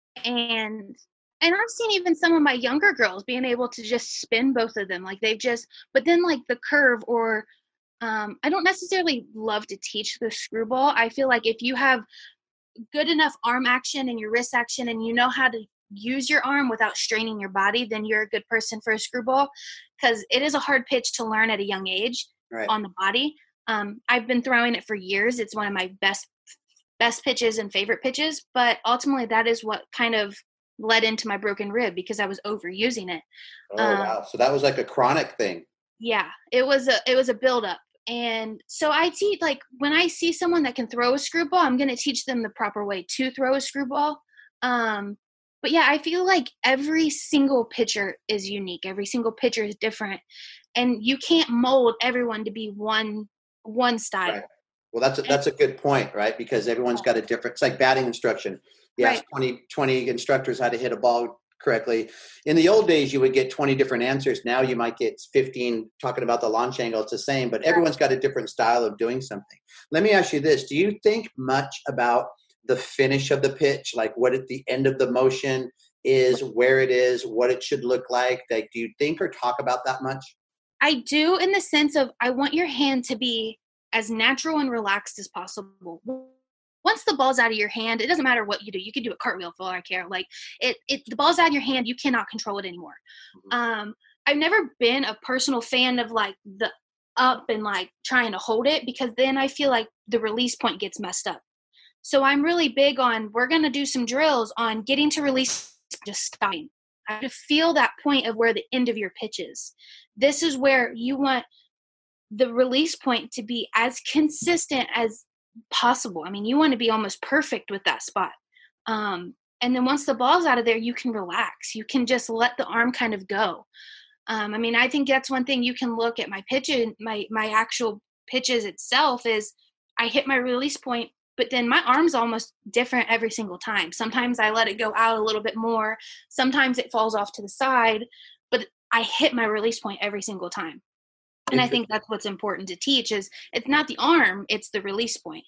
and and I've seen even some of my younger girls being able to just spin both of them. Like they've just, but then like the curve or um, I don't necessarily love to teach the screwball. I feel like if you have good enough arm action and your wrist action and you know how to use your arm without straining your body, then you're a good person for a screwball, because it is a hard pitch to learn at a young age Right. on the body. Um, I've been throwing it for years. It's one of my best best pitches and favorite pitches, but ultimately that is what kind of led into my broken rib because I was overusing it. Oh, Um, wow. So that was like a chronic thing. yeah, it was a it was a buildup. And so I teach, like, when I see someone that can throw a screwball, I'm going to teach them the proper way to throw a screwball. Um, but yeah, I feel like every single pitcher is unique. Every single pitcher is different, and you can't mold everyone to be one one style. Right. Well, that's a, that's a good point, right? Because everyone's got a different, it's like batting instruction. You ask Right. twenty, twenty instructors how to hit a ball correctly. In the old days, you would get twenty different answers. Now you might get fifteen talking about the launch angle. It's the same, but everyone's got a different style of doing something. Let me ask you this. Do you think much about the finish of the pitch? Like what at the end of the motion is, where it is, what it should look like? Like, do you think or talk about that much? I do, in the sense of I want your hand to be as natural and relaxed as possible. Once the ball's out of your hand, it doesn't matter what you do. You can do a cartwheel for all I care. Like it, it the ball's out of your hand, you cannot control it anymore. Mhm. Um, I've never been a personal fan of like the up and like trying to hold it, because then I feel like the release point gets messed up. So I'm really big on, we're going to do some drills on getting to release, just stopping. I have to feel that point of where the end of your pitch is. This is where you want the release point to be as consistent as possible. I mean, you want to be almost perfect with that spot. Um, and then once the ball's out of there, you can relax. You can just let the arm kind of go. Um, I mean, I think that's one thing you can look at my pitch, my my actual pitches itself is I hit my release point, but then my arm's almost different every single time. Sometimes I let it go out a little bit more. Sometimes it falls off to the side, but I hit my release point every single time. And I think that's what's important to teach is it's not the arm, it's the release point.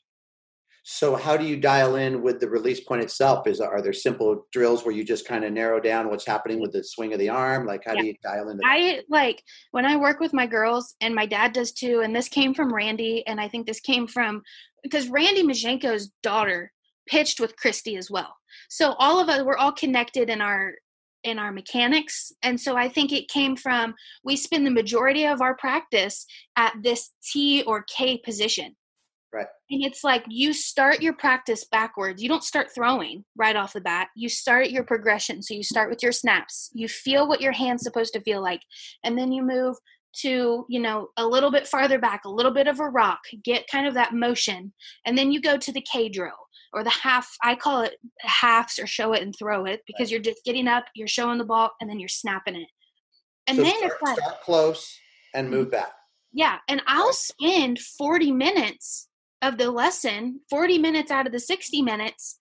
So how do you dial in with the release point itself? Is are there simple drills where you just kind of narrow down what's happening with the swing of the arm? Like how Yeah. do you dial into that? I like when I work with my girls, and my dad does too, and this came from Randy, and I think this came from because Randy Majenko's daughter pitched with Christy as well. So all of us, we're all connected in our in our mechanics. And so I think it came from, we spend the majority of our practice at this T or K position. Right. And it's like you start your practice backwards. You don't start throwing right off the bat. You start your progression. So you start with your snaps. You feel what your hand's supposed to feel like. And then you move to, you know, a little bit farther back, a little bit of a rock, get kind of that motion. And then you go to the K drill or the half. I call it halves or show it and throw it, because Right. you're just getting up, you're showing the ball, and then you're snapping it. And So then start, it's like, start close and move back. yeah. And I'll Right. spend forty minutes of the lesson, forty minutes out of the sixty minutes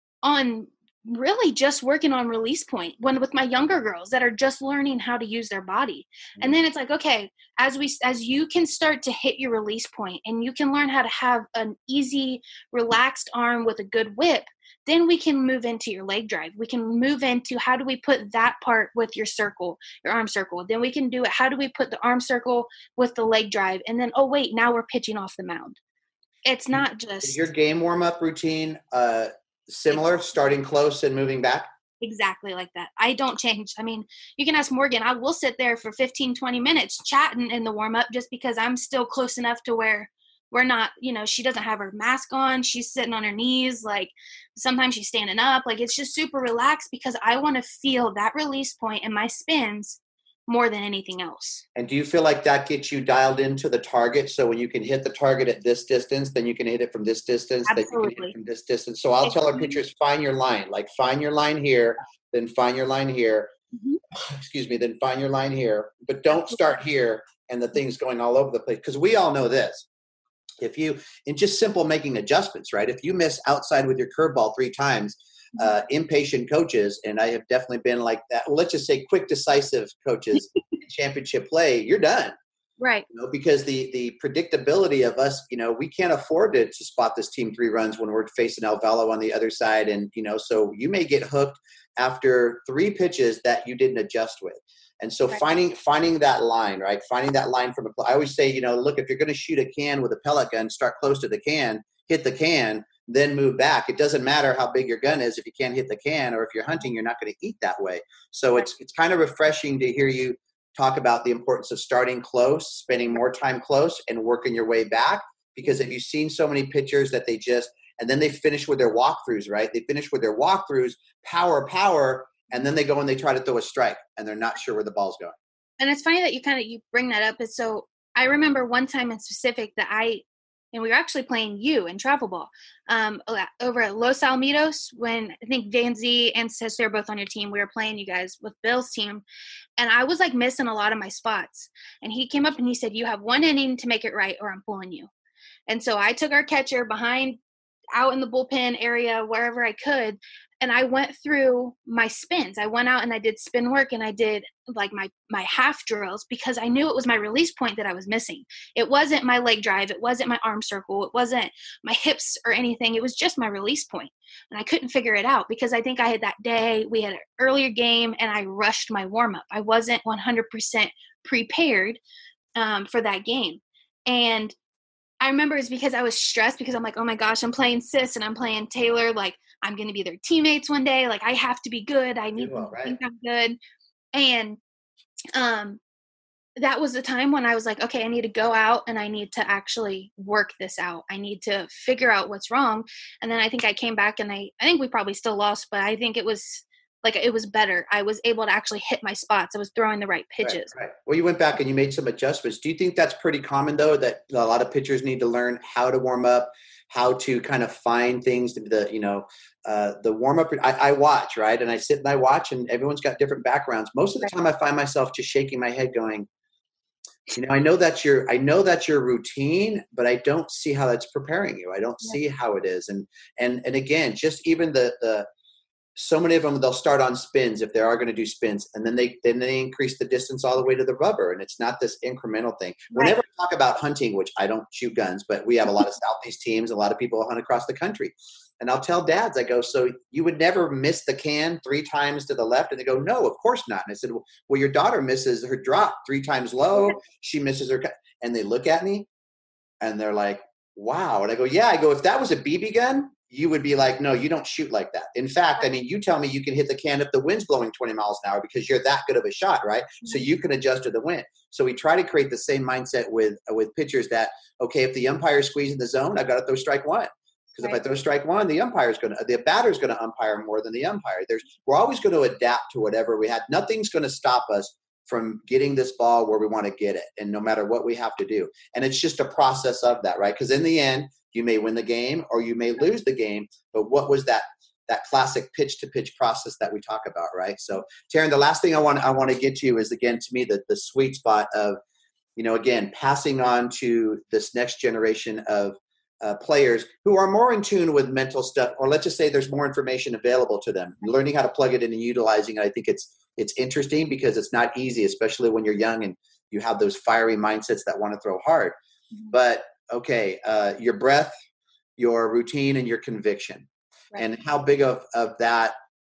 on really just working on release point when with my younger girls that are just learning how to use their body. And then it's like, okay, as we, as you can start to hit your release point and you can learn how to have an easy, relaxed arm with a good whip, then we can move into your leg drive. We can move into how do we put that part with your circle, your arm circle. Then we can do it. How do we put the arm circle with the leg drive? And then, oh wait, now we're pitching off the mound. It's not just Is your game warm-up routine uh, similar, starting close and moving back? exactly like that. I don't change. I mean, you can ask Morgan. I will sit there for fifteen, twenty minutes chatting in the warm-up just because I'm still close enough to where we're not, you know, she doesn't have her mask on. She's sitting on her knees. Like sometimes she's standing up. Like it's just super relaxed because I want to feel that release point in my spins more than anything else. And do you feel like that gets you dialed into the target? So when you can hit the target at this distance, then you can hit it from this distance, then you can hit Absolutely. it from this distance. So I'll tell our pitchers, find your line, like find your line here, then find your line here. Mhm. Excuse me, then find your line here. But don't start here and the thing's going all over the place. Because we all know this. If you, in just simple making adjustments, right? If you miss outside with your curveball three times, uh, impatient coaches, and I have definitely been like that. Well, let's just say quick, decisive coaches in championship play, you're done. Right. You know, because the the predictability of us, you know, we can't afford to, to spot this team three runs when we're facing Alvelo on the other side. And, you know, so you may get hooked after three pitches that you didn't adjust with. And so Right. finding finding that line, right? Finding that line from a, I always say, you know, look, if you're going to shoot a can with a pellet gun, start close to the can, hit the can, then move back. It doesn't matter how big your gun is if you can't hit the can, or if you're hunting, you're not going to eat that way. So it's it's kind of refreshing to hear you talk about the importance of starting close, spending more time close, and working your way back. Because if you've seen so many pitchers that they just, and then they finish with their walkthroughs, right? They finish with their walkthroughs, power, power, and then they go and they try to throw a strike, and they're not sure where the ball's going. And it's funny that you kind of, you bring that up. Is so I remember one time in specific that I, and we were actually playing you in travel ball um, over at Los Alamitos when I think Van Z and Cesar are both on your team. We were playing you guys with Bill's team. And I was like missing a lot of my spots. And he came up and he said, you have one inning to make it right or I'm pulling you. And so I took our catcher behind, out in the bullpen area, wherever I could. And I went through my spins. I went out and I did spin work and I did like my, my half drills because I knew it was my release point that I was missing. It wasn't my leg drive. It wasn't my arm circle. It wasn't my hips or anything. It was just my release point. And I couldn't figure it out because I think I had that day, we had an earlier game and I rushed my warm up. I wasn't one hundred percent prepared um, for that game. And I remember it's because I was stressed because I'm like, oh my gosh, I'm playing Sis and I'm playing Taylor. Like, I'm going to be their teammates one day. Like, I have to be good. I need well, them to right. think I'm good. And um, that was the time when I was like, okay, I need to go out and I need to actually work this out. I need to figure out what's wrong. And then I think I came back and I, I think we probably still lost, but I think it was like, it was better. I was able to actually hit my spots. I was throwing the right pitches. Right, right. Well, you went back and you made some adjustments. Do you think that's pretty common though, that a lot of pitchers need to learn how to warm up, how to kind of find things to the, you know, uh, the warm up? I, I watch, right. And I sit and I watch and everyone's got different backgrounds. Most of the time I find myself just shaking my head going, you know, I know that's your, I know that's your routine, but I don't see how that's preparing you. I don't Yeah. see how it is. And, and, and again, just even the, the, so many of them, they'll start on spins if they are going to do spins. And then they, then they increase the distance all the way to the rubber. And it's not this incremental thing. Right. Whenever I talk about hunting, which I don't shoot guns, but we have a lot of Southeast teams, a lot of people hunt across the country. And I'll tell dads, I go, so you would never miss the can three times to the left? And they go, no, of course not. And I said, well, your daughter misses her drop three times low. She misses her. And they look at me and they're like, wow. And I go, yeah. I go, if that was a B B gun, you would be like, no, you don't shoot like that. In fact, I mean, you tell me you can hit the can if the wind's blowing twenty miles an hour because you're that good of a shot, right? Mm-hmm. So you can adjust to the wind. So we try to create the same mindset with with pitchers that, okay, if the umpire's squeezing the zone, I've got to throw strike one. Because right. if I throw strike one, the umpire's going to, the batter's going to umpire more than the umpire. There's, we're always going to adapt to whatever we had. Nothing's going to stop us from getting this ball where we want to get it. And no matter what we have to do. And it's just a process of that, right? Because in the end, you may win the game or you may lose the game. But what was that that classic pitch to pitch process that we talk about, right? So Taran, the last thing I want I want to get to is, again, to me, the, the sweet spot of, you know, again, passing on to this next generation of uh, players who are more in tune with mental stuff, or let's just say there's more information available to them, learning how to plug it in and utilizing it. I think it's it's interesting because it's not easy, especially when you're young and you have those fiery mindsets that want to throw hard. Mm-hmm. But okay, uh, your breath, your routine, and your conviction. Right. And how big of, of that,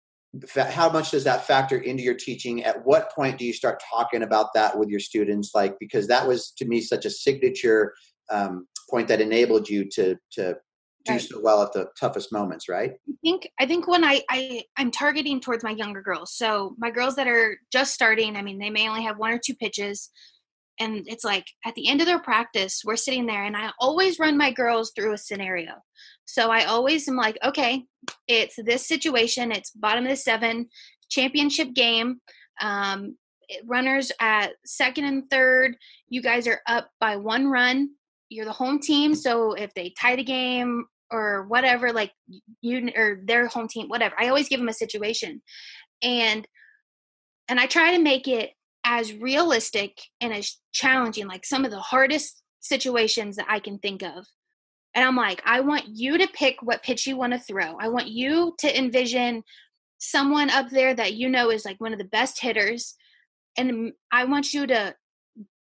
how much does that factor into your teaching? At what point do you start talking about that with your students? Like, because that was, to me, such a signature um, point that enabled you to to do right. so well at the toughest moments, right? I think I think when I, I, I'm targeting towards my younger girls. So my girls that are just starting, I mean, they may only have one or two pitches. And it's like at the end of their practice, we're sitting there and I always run my girls through a scenario. So I always am like, okay, it's this situation. It's bottom of the seven, championship game. Um, runners at second and third. You guys are up by one run. You're the home team. So if they tie the game or whatever, like you or their home team, whatever, I always give them a situation. And and I try to make it as realistic and as challenging, like some of the hardest situations that I can think of. And I'm like, I want you to pick what pitch you want to throw. I want you to envision someone up there that you know is like one of the best hitters. And I want you to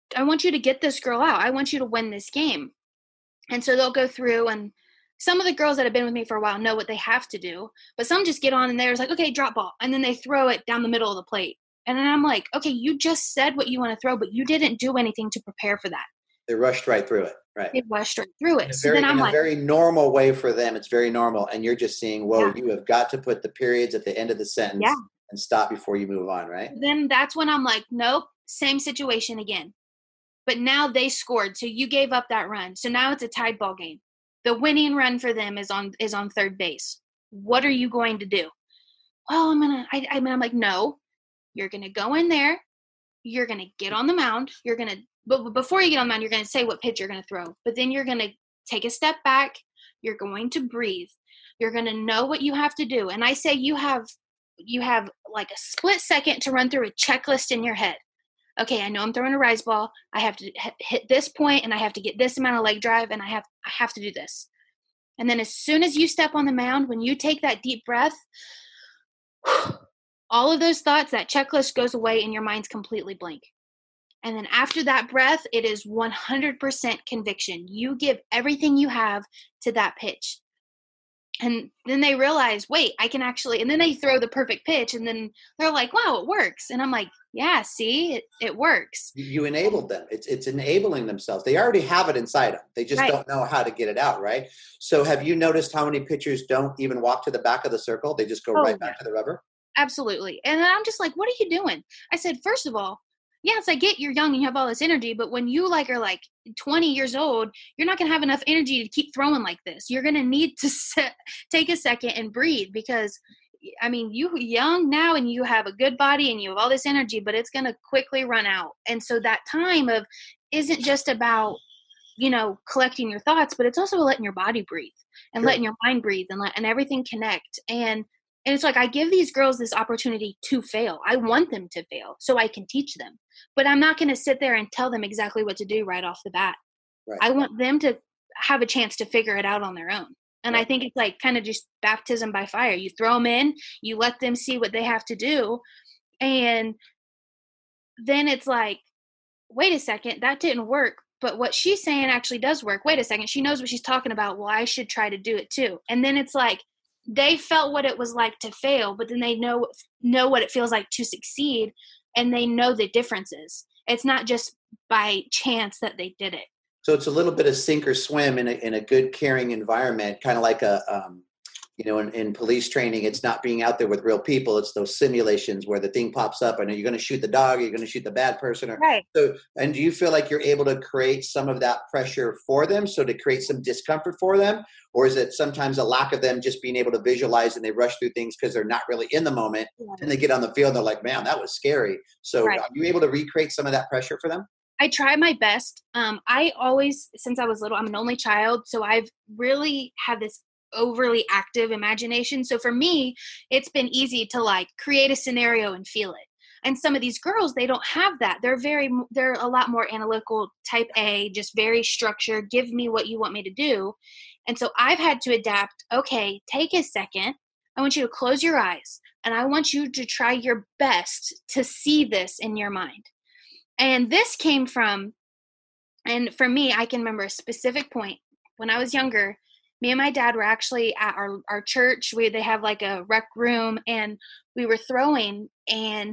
I want you to get this girl out. I want you to win this game. And so they'll go through, and some of the girls that have been with me for a while know what they have to do, but some just get on and they're like, okay, drop ball. And then they throw it down the middle of the plate. And then I'm like, okay, you just said what you want to throw, but you didn't do anything to prepare for that. They rushed right through it. Right. They rushed right through it. So very, then I'm in like, a very normal way for them. It's very normal. And you're just seeing, whoa, yeah. you have got to put the periods at the end of the sentence Yeah. and stop before you move on. Right. Then that's when I'm like, nope, same situation again. But now they scored. So you gave up that run. So now it's a tied ball game. The winning run for them is on is on third base. What are you going to do? Well, I'm gonna. I, I mean, I'm like, no. You're gonna go in there. You're gonna get on the mound. You're gonna. But before you get on the mound, you're gonna say what pitch you're gonna throw. But then you're gonna take a step back. You're going to breathe. You're gonna know what you have to do. And I say you have you have like a split second to run through a checklist in your head. Okay, I know I'm throwing a rise ball. I have to hit this point, and I have to get this amount of leg drive, and I have I have to do this. And then as soon as you step on the mound, when you take that deep breath, all of those thoughts, that checklist goes away, and your mind's completely blank. And then after that breath, it is one hundred percent conviction. You give everything you have to that pitch. And then they realize, wait, I can actually, and then they throw the perfect pitch, and then they're like, wow, it works. And I'm like, yeah, see, it, it works. You enabled them. It's it's enabling themselves. They already have it inside them. They just Right. don't know how to get it out, right? So have you noticed how many pitchers don't even walk to the back of the circle? They just go Oh, right back to the rubber? Absolutely. And then I'm just like, what are you doing? I said, first of all, yes, I get you're young and you have all this energy, but when you like are like twenty years old, you're not going to have enough energy to keep throwing like this. You're going to need to set, take a second and breathe, because I mean, you young now and you have a good body and you have all this energy, but it's going to quickly run out. And so that time of isn't just about, you know, collecting your thoughts, but it's also letting your body breathe and Sure. letting your mind breathe and let, and everything connect. And, and it's like, I give these girls this opportunity to fail. I want them to fail so I can teach them, but I'm not going to sit there and tell them exactly what to do right off the bat. Right. I want them to have a chance to figure it out on their own. And Right. I think it's like kind of just baptism by fire. You throw them in, you let them see what they have to do. And then it's like, wait a second, that didn't work. But what she's saying actually does work. Wait a second, she knows what she's talking about. Well, I should try to do it too. And then it's like, they felt what it was like to fail, but then they know, know what it feels like to succeed. And they know the differences. It's not just by chance that they did it. So it's a little bit of sink or swim in a, in a good, caring environment, kind of like a, um, you know, in, in police training, it's not being out there with real people. It's those simulations where the thing pops up. I know you're going to shoot the dog, or you're going to shoot the bad person. Or, Right. So, and do you feel like you're able to create some of that pressure for them? So to create some discomfort for them? Or is it sometimes a lack of them just being able to visualize and they rush through things because they're not really in the moment, Yeah. and they get on the field and they're like, man, that was scary. So Right. are you able to recreate some of that pressure for them? I try my best. Um, I always, since I was little, I'm an only child, so I've really had this overly active imagination. So for me, it's been easy to like create a scenario and feel it. And some of these girls, they don't have that. They're very, they're a lot more analytical, type A, just very structured. Give me what you want me to do. And so I've had to adapt. Okay, take a second. I want you to close your eyes, and I want you to try your best to see this in your mind. And this came from, and for me, I can remember a specific point when I was younger. Me and my dad were actually at our, our church. We they have like a rec room, and we were throwing, and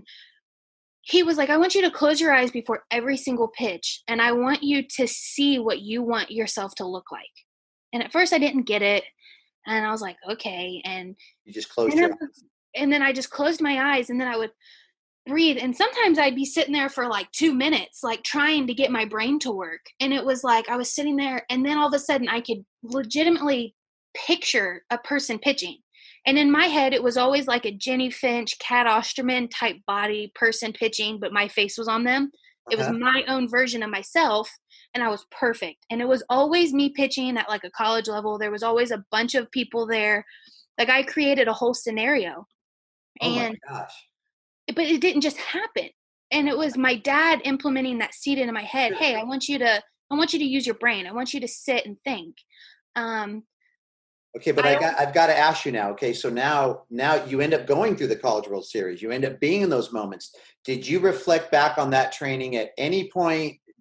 he was like, I want you to close your eyes before every single pitch, and I want you to see what you want yourself to look like. And at first I didn't get it, and I was like, okay. And You just closed and your then, eyes. and then I just closed my eyes, and then I would breathe. And sometimes I'd be sitting there for like two minutes, like trying to get my brain to work. And it was like, I was sitting there, and then all of a sudden I could legitimately picture a person pitching. And in my head, it was always like a Jenny Finch, Cat Osterman type body person pitching, but my face was on them. It was Uh-huh. my own version of myself, and I was perfect. And it was always me pitching at like a college level. There was always a bunch of people there. Like I created a whole scenario. Oh my And gosh. but it didn't just happen. And it was my dad implementing that seed into my head. Hey, I want you to, I want you to use your brain. I want you to sit and think. Um, Okay, but I I got, I've got to ask you now. Okay, so now, now you end up going through the College World Series. You end up being in those moments. Did you reflect back on that training at any point?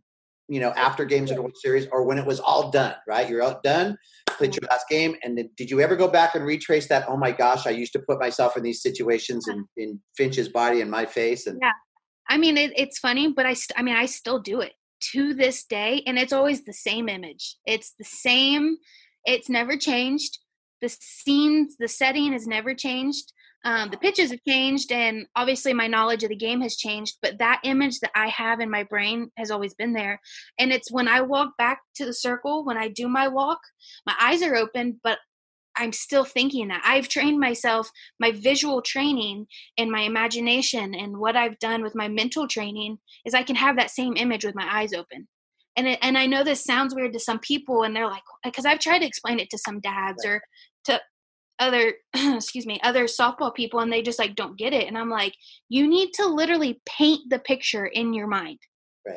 you know, after games of the World Series, or when it was all done, right? You're all done, played your last game. And then, did you ever go back and retrace that? Oh my gosh, I used to put myself in these situations in, in Finch's body and my face. And yeah. I mean, it, it's funny, but I, st- I mean, I still do it to this day. And it's always the same image. It's the same. It's never changed. The scenes, the setting has never changed. Um, the pitches have changed, and obviously my knowledge of the game has changed, but that image that I have in my brain has always been there. And it's when I walk back to the circle, when I do my walk, my eyes are open, but I'm still thinking that. I've trained myself, my visual training and my imagination, and what I've done with my mental training is I can have that same image with my eyes open. And it, and I know this sounds weird to some people, and they're like, because I've tried to explain it to some dads or to other excuse me other softball people, and they just like don't get it. And I'm like, you need to literally paint the picture in your mind, right?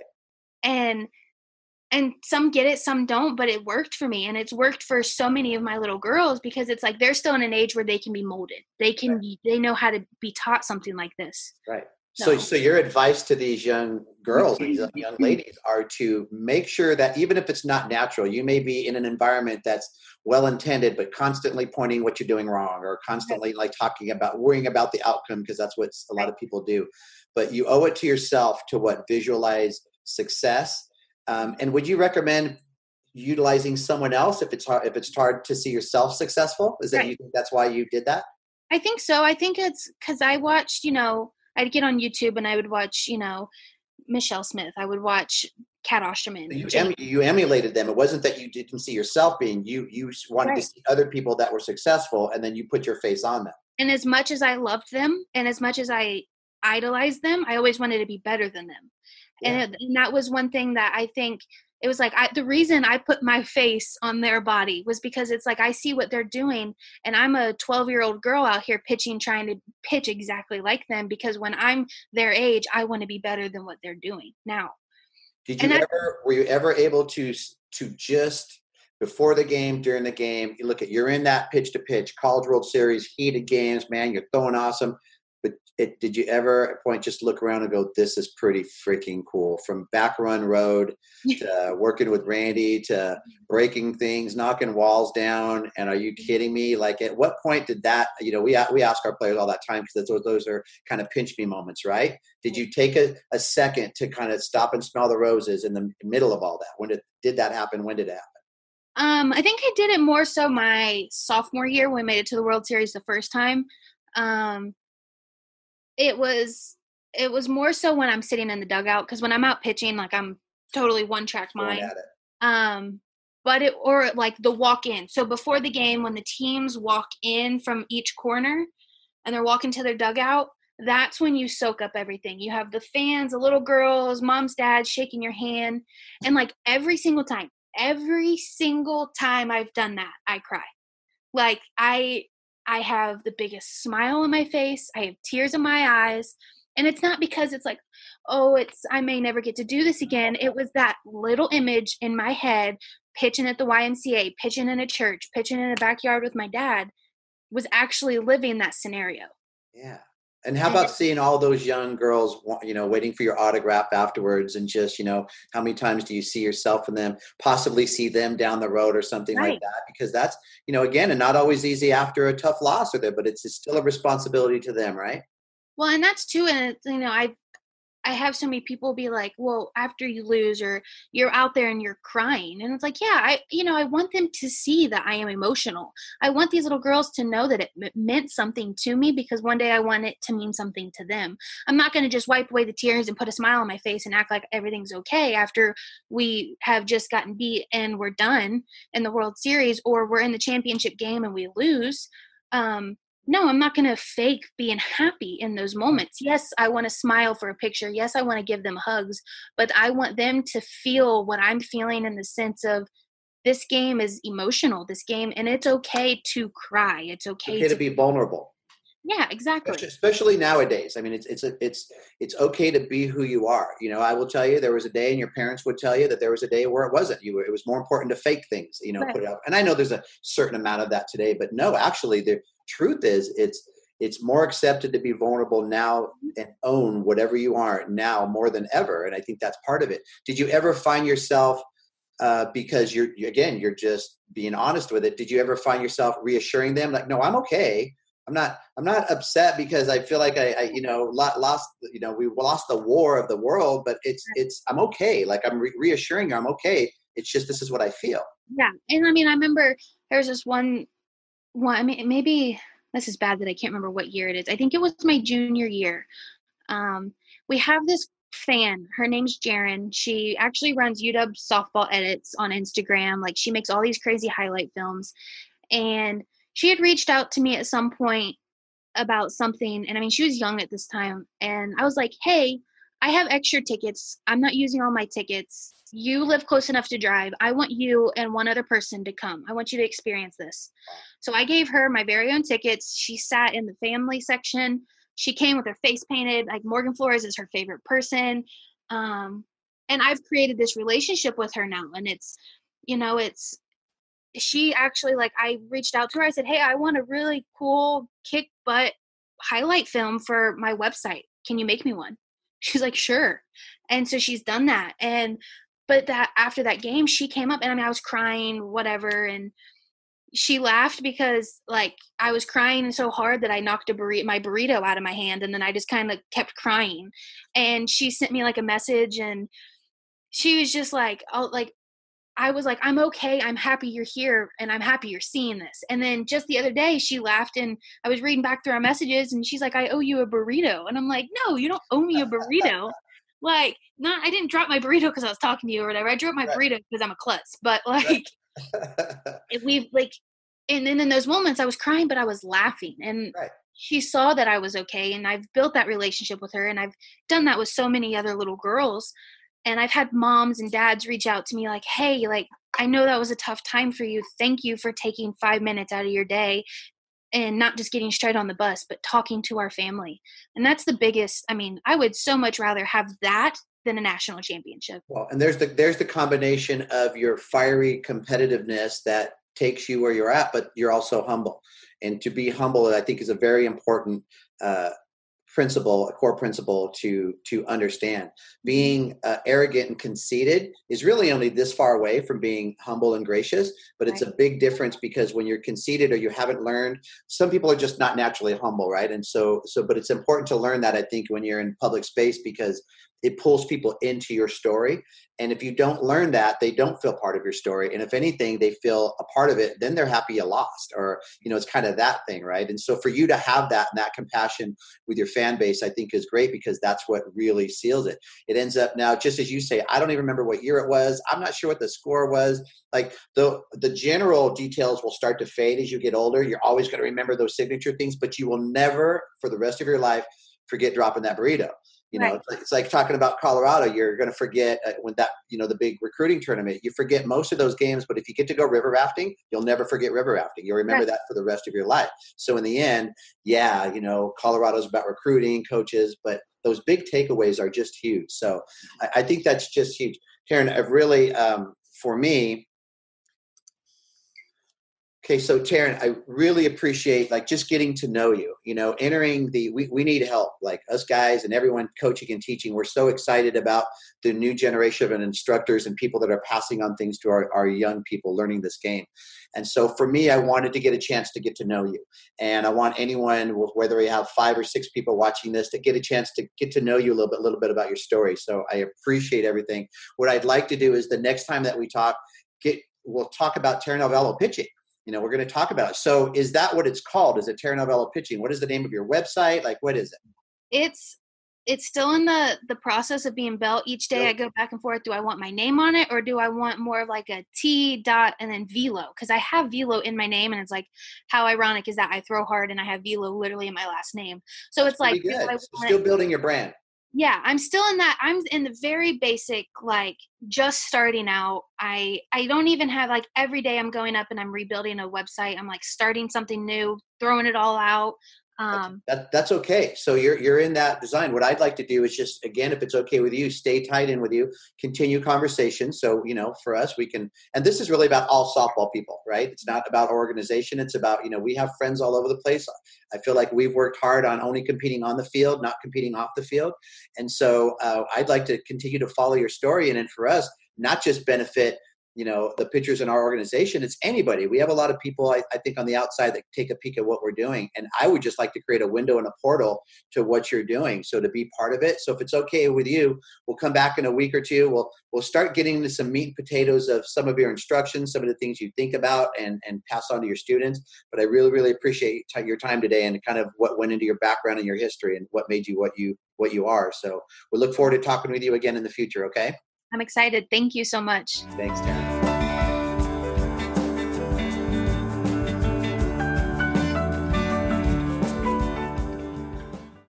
and and some get it, some don't, but it worked for me, and it's worked for so many of my little girls, because it's like they're still in an age where they can be molded, they can right. be, they know how to be taught something like this, right? so so so your advice to these young girls, these young ladies, are to make sure that even if it's not natural, you may be in an environment that's well intended, but constantly pointing what you're doing wrong, or constantly like talking about worrying about the outcome, because that's what a lot of people do. But you owe it to yourself to what visualize success. Um, and would you recommend utilizing someone else if it's hard, if it's hard to see yourself successful? Is that right. you think that's why you did that? I think so. I think it's because I watched, you know, I'd get on YouTube and I would watch, you know, Michelle Smith. I would watch Kat Osterman. You, em- you emulated them. It wasn't that you didn't see yourself being you. You wanted right. to see other people that were successful, and then you put your face on them. And as much as I loved them, and as much as I idolized them, I always wanted to be better than them. Yeah. And, it, and that was one thing that I think it was like, I, the reason I put my face on their body was because it's like, I see what they're doing, and I'm a twelve year old girl out here pitching, trying to pitch exactly like them, because when I'm their age, I want to be better than what they're doing now. Did you and ever, I, were you ever able to, to just before the game, during the game, you look at, you're in that pitch to pitch college World Series, heated games, man, you're throwing awesome. But it, did you ever at a point just look around and go, this is pretty freaking cool? From back run road to working with Randy to breaking things, knocking walls down. And are you kidding me? Like, at what point did that, you know, we we ask our players all that time, because those, those are kind of pinch me moments, right? Did you take a, a second to kind of stop and smell the roses in the middle of all that? When did, did that happen? When did it happen? Um, I think I did it more so my sophomore year when we made it to the World Series the first time. Um, It was it was more so when I'm sitting in the dugout, because when I'm out pitching, like, I'm totally one track mind. Um, but it or like the walk in. So before the game, when the teams walk in from each corner and they're walking to their dugout, that's when you soak up everything. You have the fans, the little girls, moms, dads shaking your hand, and like every single time, every single time I've done that, I cry. Like I I have the biggest smile on my face. I have tears in my eyes. And it's not because it's like, oh, it's I may never get to do this again. It was that little image in my head, pitching at the Y M C A, pitching in a church, pitching in a backyard with my dad, was actually living that scenario. Yeah. And how about seeing all those young girls, you know, waiting for your autograph afterwards, and just, you know, how many times do you see yourself in them, possibly see them down the road or something right. like that? Because that's, you know, again, and not always easy after a tough loss or there, but it's, it's still a responsibility to them, right? Well, and that's too, and it's, you know, I I have so many people be like, well, after you lose or you're out there and you're crying. And it's like, yeah, I, you know, I want them to see that I am emotional. I want these little girls to know that it m- meant something to me, because one day I want it to mean something to them. I'm not going to just wipe away the tears and put a smile on my face and act like everything's okay after we have just gotten beat and we're done in the World Series, or we're in the championship game and we lose. Um, No, I'm not going to fake being happy in those moments. Yes, I want to smile for a picture. Yes, I want to give them hugs, but I want them to feel what I'm feeling, in the sense of, this game is emotional, this game, and it's okay to cry. It's okay, okay to, to be vulnerable. Yeah, exactly. Especially, especially nowadays. I mean, it's it's a, it's it's okay to be who you are. You know, I will tell you, there was a day, and your parents would tell you that there was a day where it wasn't. You were, it was more important to fake things. You know, Right. put it up. And I know there's a certain amount of that today, but no, actually, the truth is, it's it's more accepted to be vulnerable now and own whatever you are now more than ever. And I think that's part of it. Did you ever find yourself, uh, because you're, again, you're just being honest with it. Did you ever find yourself reassuring them like, no, I'm okay. I'm not, I'm not upset because I feel like I, I you know, lost, you know, we lost the war of the world, but it's, it's, I'm okay. Like I'm re- reassuring you, I'm okay. It's just, this is what I feel. Yeah. And I mean, I remember there's this one, one, I mean, maybe this is bad that I can't remember what year it is. I think it was my junior year. Um, we have this fan, her name's Jaren. She actually runs U W softball edits on Instagram. Like she makes all these crazy highlight films. And she had reached out to me at some point about something. And I mean, she was young at this time. And I was like, hey, I have extra tickets. I'm not using all my tickets. You live close enough to drive. I want you and one other person to come. I want you to experience this. So I gave her my very own tickets. She sat in the family section. She came with her face painted. Like Morgan Flores is her favorite person. Um, and I've created this relationship with her now. And it's, you know, it's, she actually, like, I reached out to her. I said, hey, I want a really cool kick butt highlight film for my website. Can you make me one? She's like, sure. And so she's done that. And, but that after that game, she came up and I mean, I was crying, whatever. And she laughed because like I was crying so hard that I knocked a burrito, my burrito out of my hand. And then I just kind of kept crying. And she sent me like a message and she was just like, oh, like, I was like, I'm okay. I'm happy you're here and I'm happy you're seeing this. And then just the other day she laughed and I was reading back through our messages and she's like, I owe you a burrito. And I'm like, no, you don't owe me a burrito. Like, not, I didn't drop my burrito because I was talking to you or whatever. I dropped my right. burrito because I'm a klutz. But like, right. if we like, and then in those moments I was crying, but I was laughing. And right. she saw that I was okay. And I've built that relationship with her. And I've done that with so many other little girls. And I've had moms and dads reach out to me like, hey, like, I know that was a tough time for you. Thank you for taking five minutes out of your day and not just getting straight on the bus, but talking to our family. And that's the biggest, I mean, I would so much rather have that than a national championship. Well, and there's the, there's the combination of your fiery competitiveness that takes you where you're at, but you're also humble. And to be humble, I think is a very important uh principle, a core principle to to understand. Being uh, arrogant and conceited is really only this far away from being humble and gracious, but it's right. a big difference because when you're conceited or you haven't learned, some people are just not naturally humble, right? And so, so, but it's important to learn that, I think, when you're in public space because it pulls people into your story. And if you don't learn that, they don't feel part of your story. And if anything, they feel a part of it, then they're happy you lost, or, you know, it's kind of that thing, right? And so for you to have that and that compassion with your fan base, I think is great because that's what really seals it. It ends up now, just as you say, I don't even remember what year it was. I'm not sure what the score was. Like the, the general details will start to fade as you get older. You're always going to remember those signature things, but you will never for the rest of your life forget dropping that burrito. You know, right. it's, like, it's like talking about Colorado. You're going to forget uh, when that, you know, the big recruiting tournament, you forget most of those games, but if you get to go river rafting, you'll never forget river rafting. You'll remember right. that for the rest of your life. So in the end, yeah, you know, Colorado's about recruiting coaches, but those big takeaways are just huge. So I, I think that's just huge. Taran, I've really, um, for me, Okay, so Taran, I really appreciate like just getting to know you, you know, entering the, we, we need help, like us guys and everyone coaching and teaching. We're so excited about the new generation of instructors and people that are passing on things to our, our young people learning this game. And so for me, I wanted to get a chance to get to know you. And I want anyone, whether we have five or six people watching this, to get a chance to get to know you a little bit, a little bit about your story. So I appreciate everything. What I'd like to do is the next time that we talk, get, we'll talk about Taran Alvelo pitching. You know, we're going to talk about it. So is that what it's called? Is it Taran Alvelo Pitching? What is the name of your website? Like, what is it? It's it's still in the, the process of being built. Each day I go back and forth. Do I want my name on it or do I want more of like a T dot and then Velo? Because I have Velo in my name and it's like, how ironic is that? I throw hard and I have Velo literally in my last name. So That's it's like, good. So still building your brand. Yeah, I'm still in that. I'm in the very basic, like just starting out. I I don't even have like every day I'm going up and I'm rebuilding a website. I'm like starting something new, throwing it all out. Um, that, that's okay. So you're you're in that design. What I'd like to do is just, again, if it's okay with you, stay tied in with you, continue conversation. So, you know, for us, we can, and this is really about all softball people, right? It's not about organization. It's about, you know, we have friends all over the place. I feel like we've worked hard on only competing on the field, not competing off the field. And so uh, I'd like to continue to follow your story. And then for us, not just benefit, you know, the pitchers in our organization, it's anybody. We have a lot of people, I, I think, on the outside that take a peek at what we're doing. And I would just like to create a window and a portal to what you're doing. So to be part of it. So if it's okay with you, we'll come back in a week or two. We'll, we'll start getting into some meat and potatoes of some of your instructions, some of the things you think about and, and pass on to your students. But I really, really appreciate your time today and kind of what went into your background and your history and what made you what you, what you are. So we look forward to talking with you again in the future. Okay. I'm excited. Thank you so much. Thanks, Taran.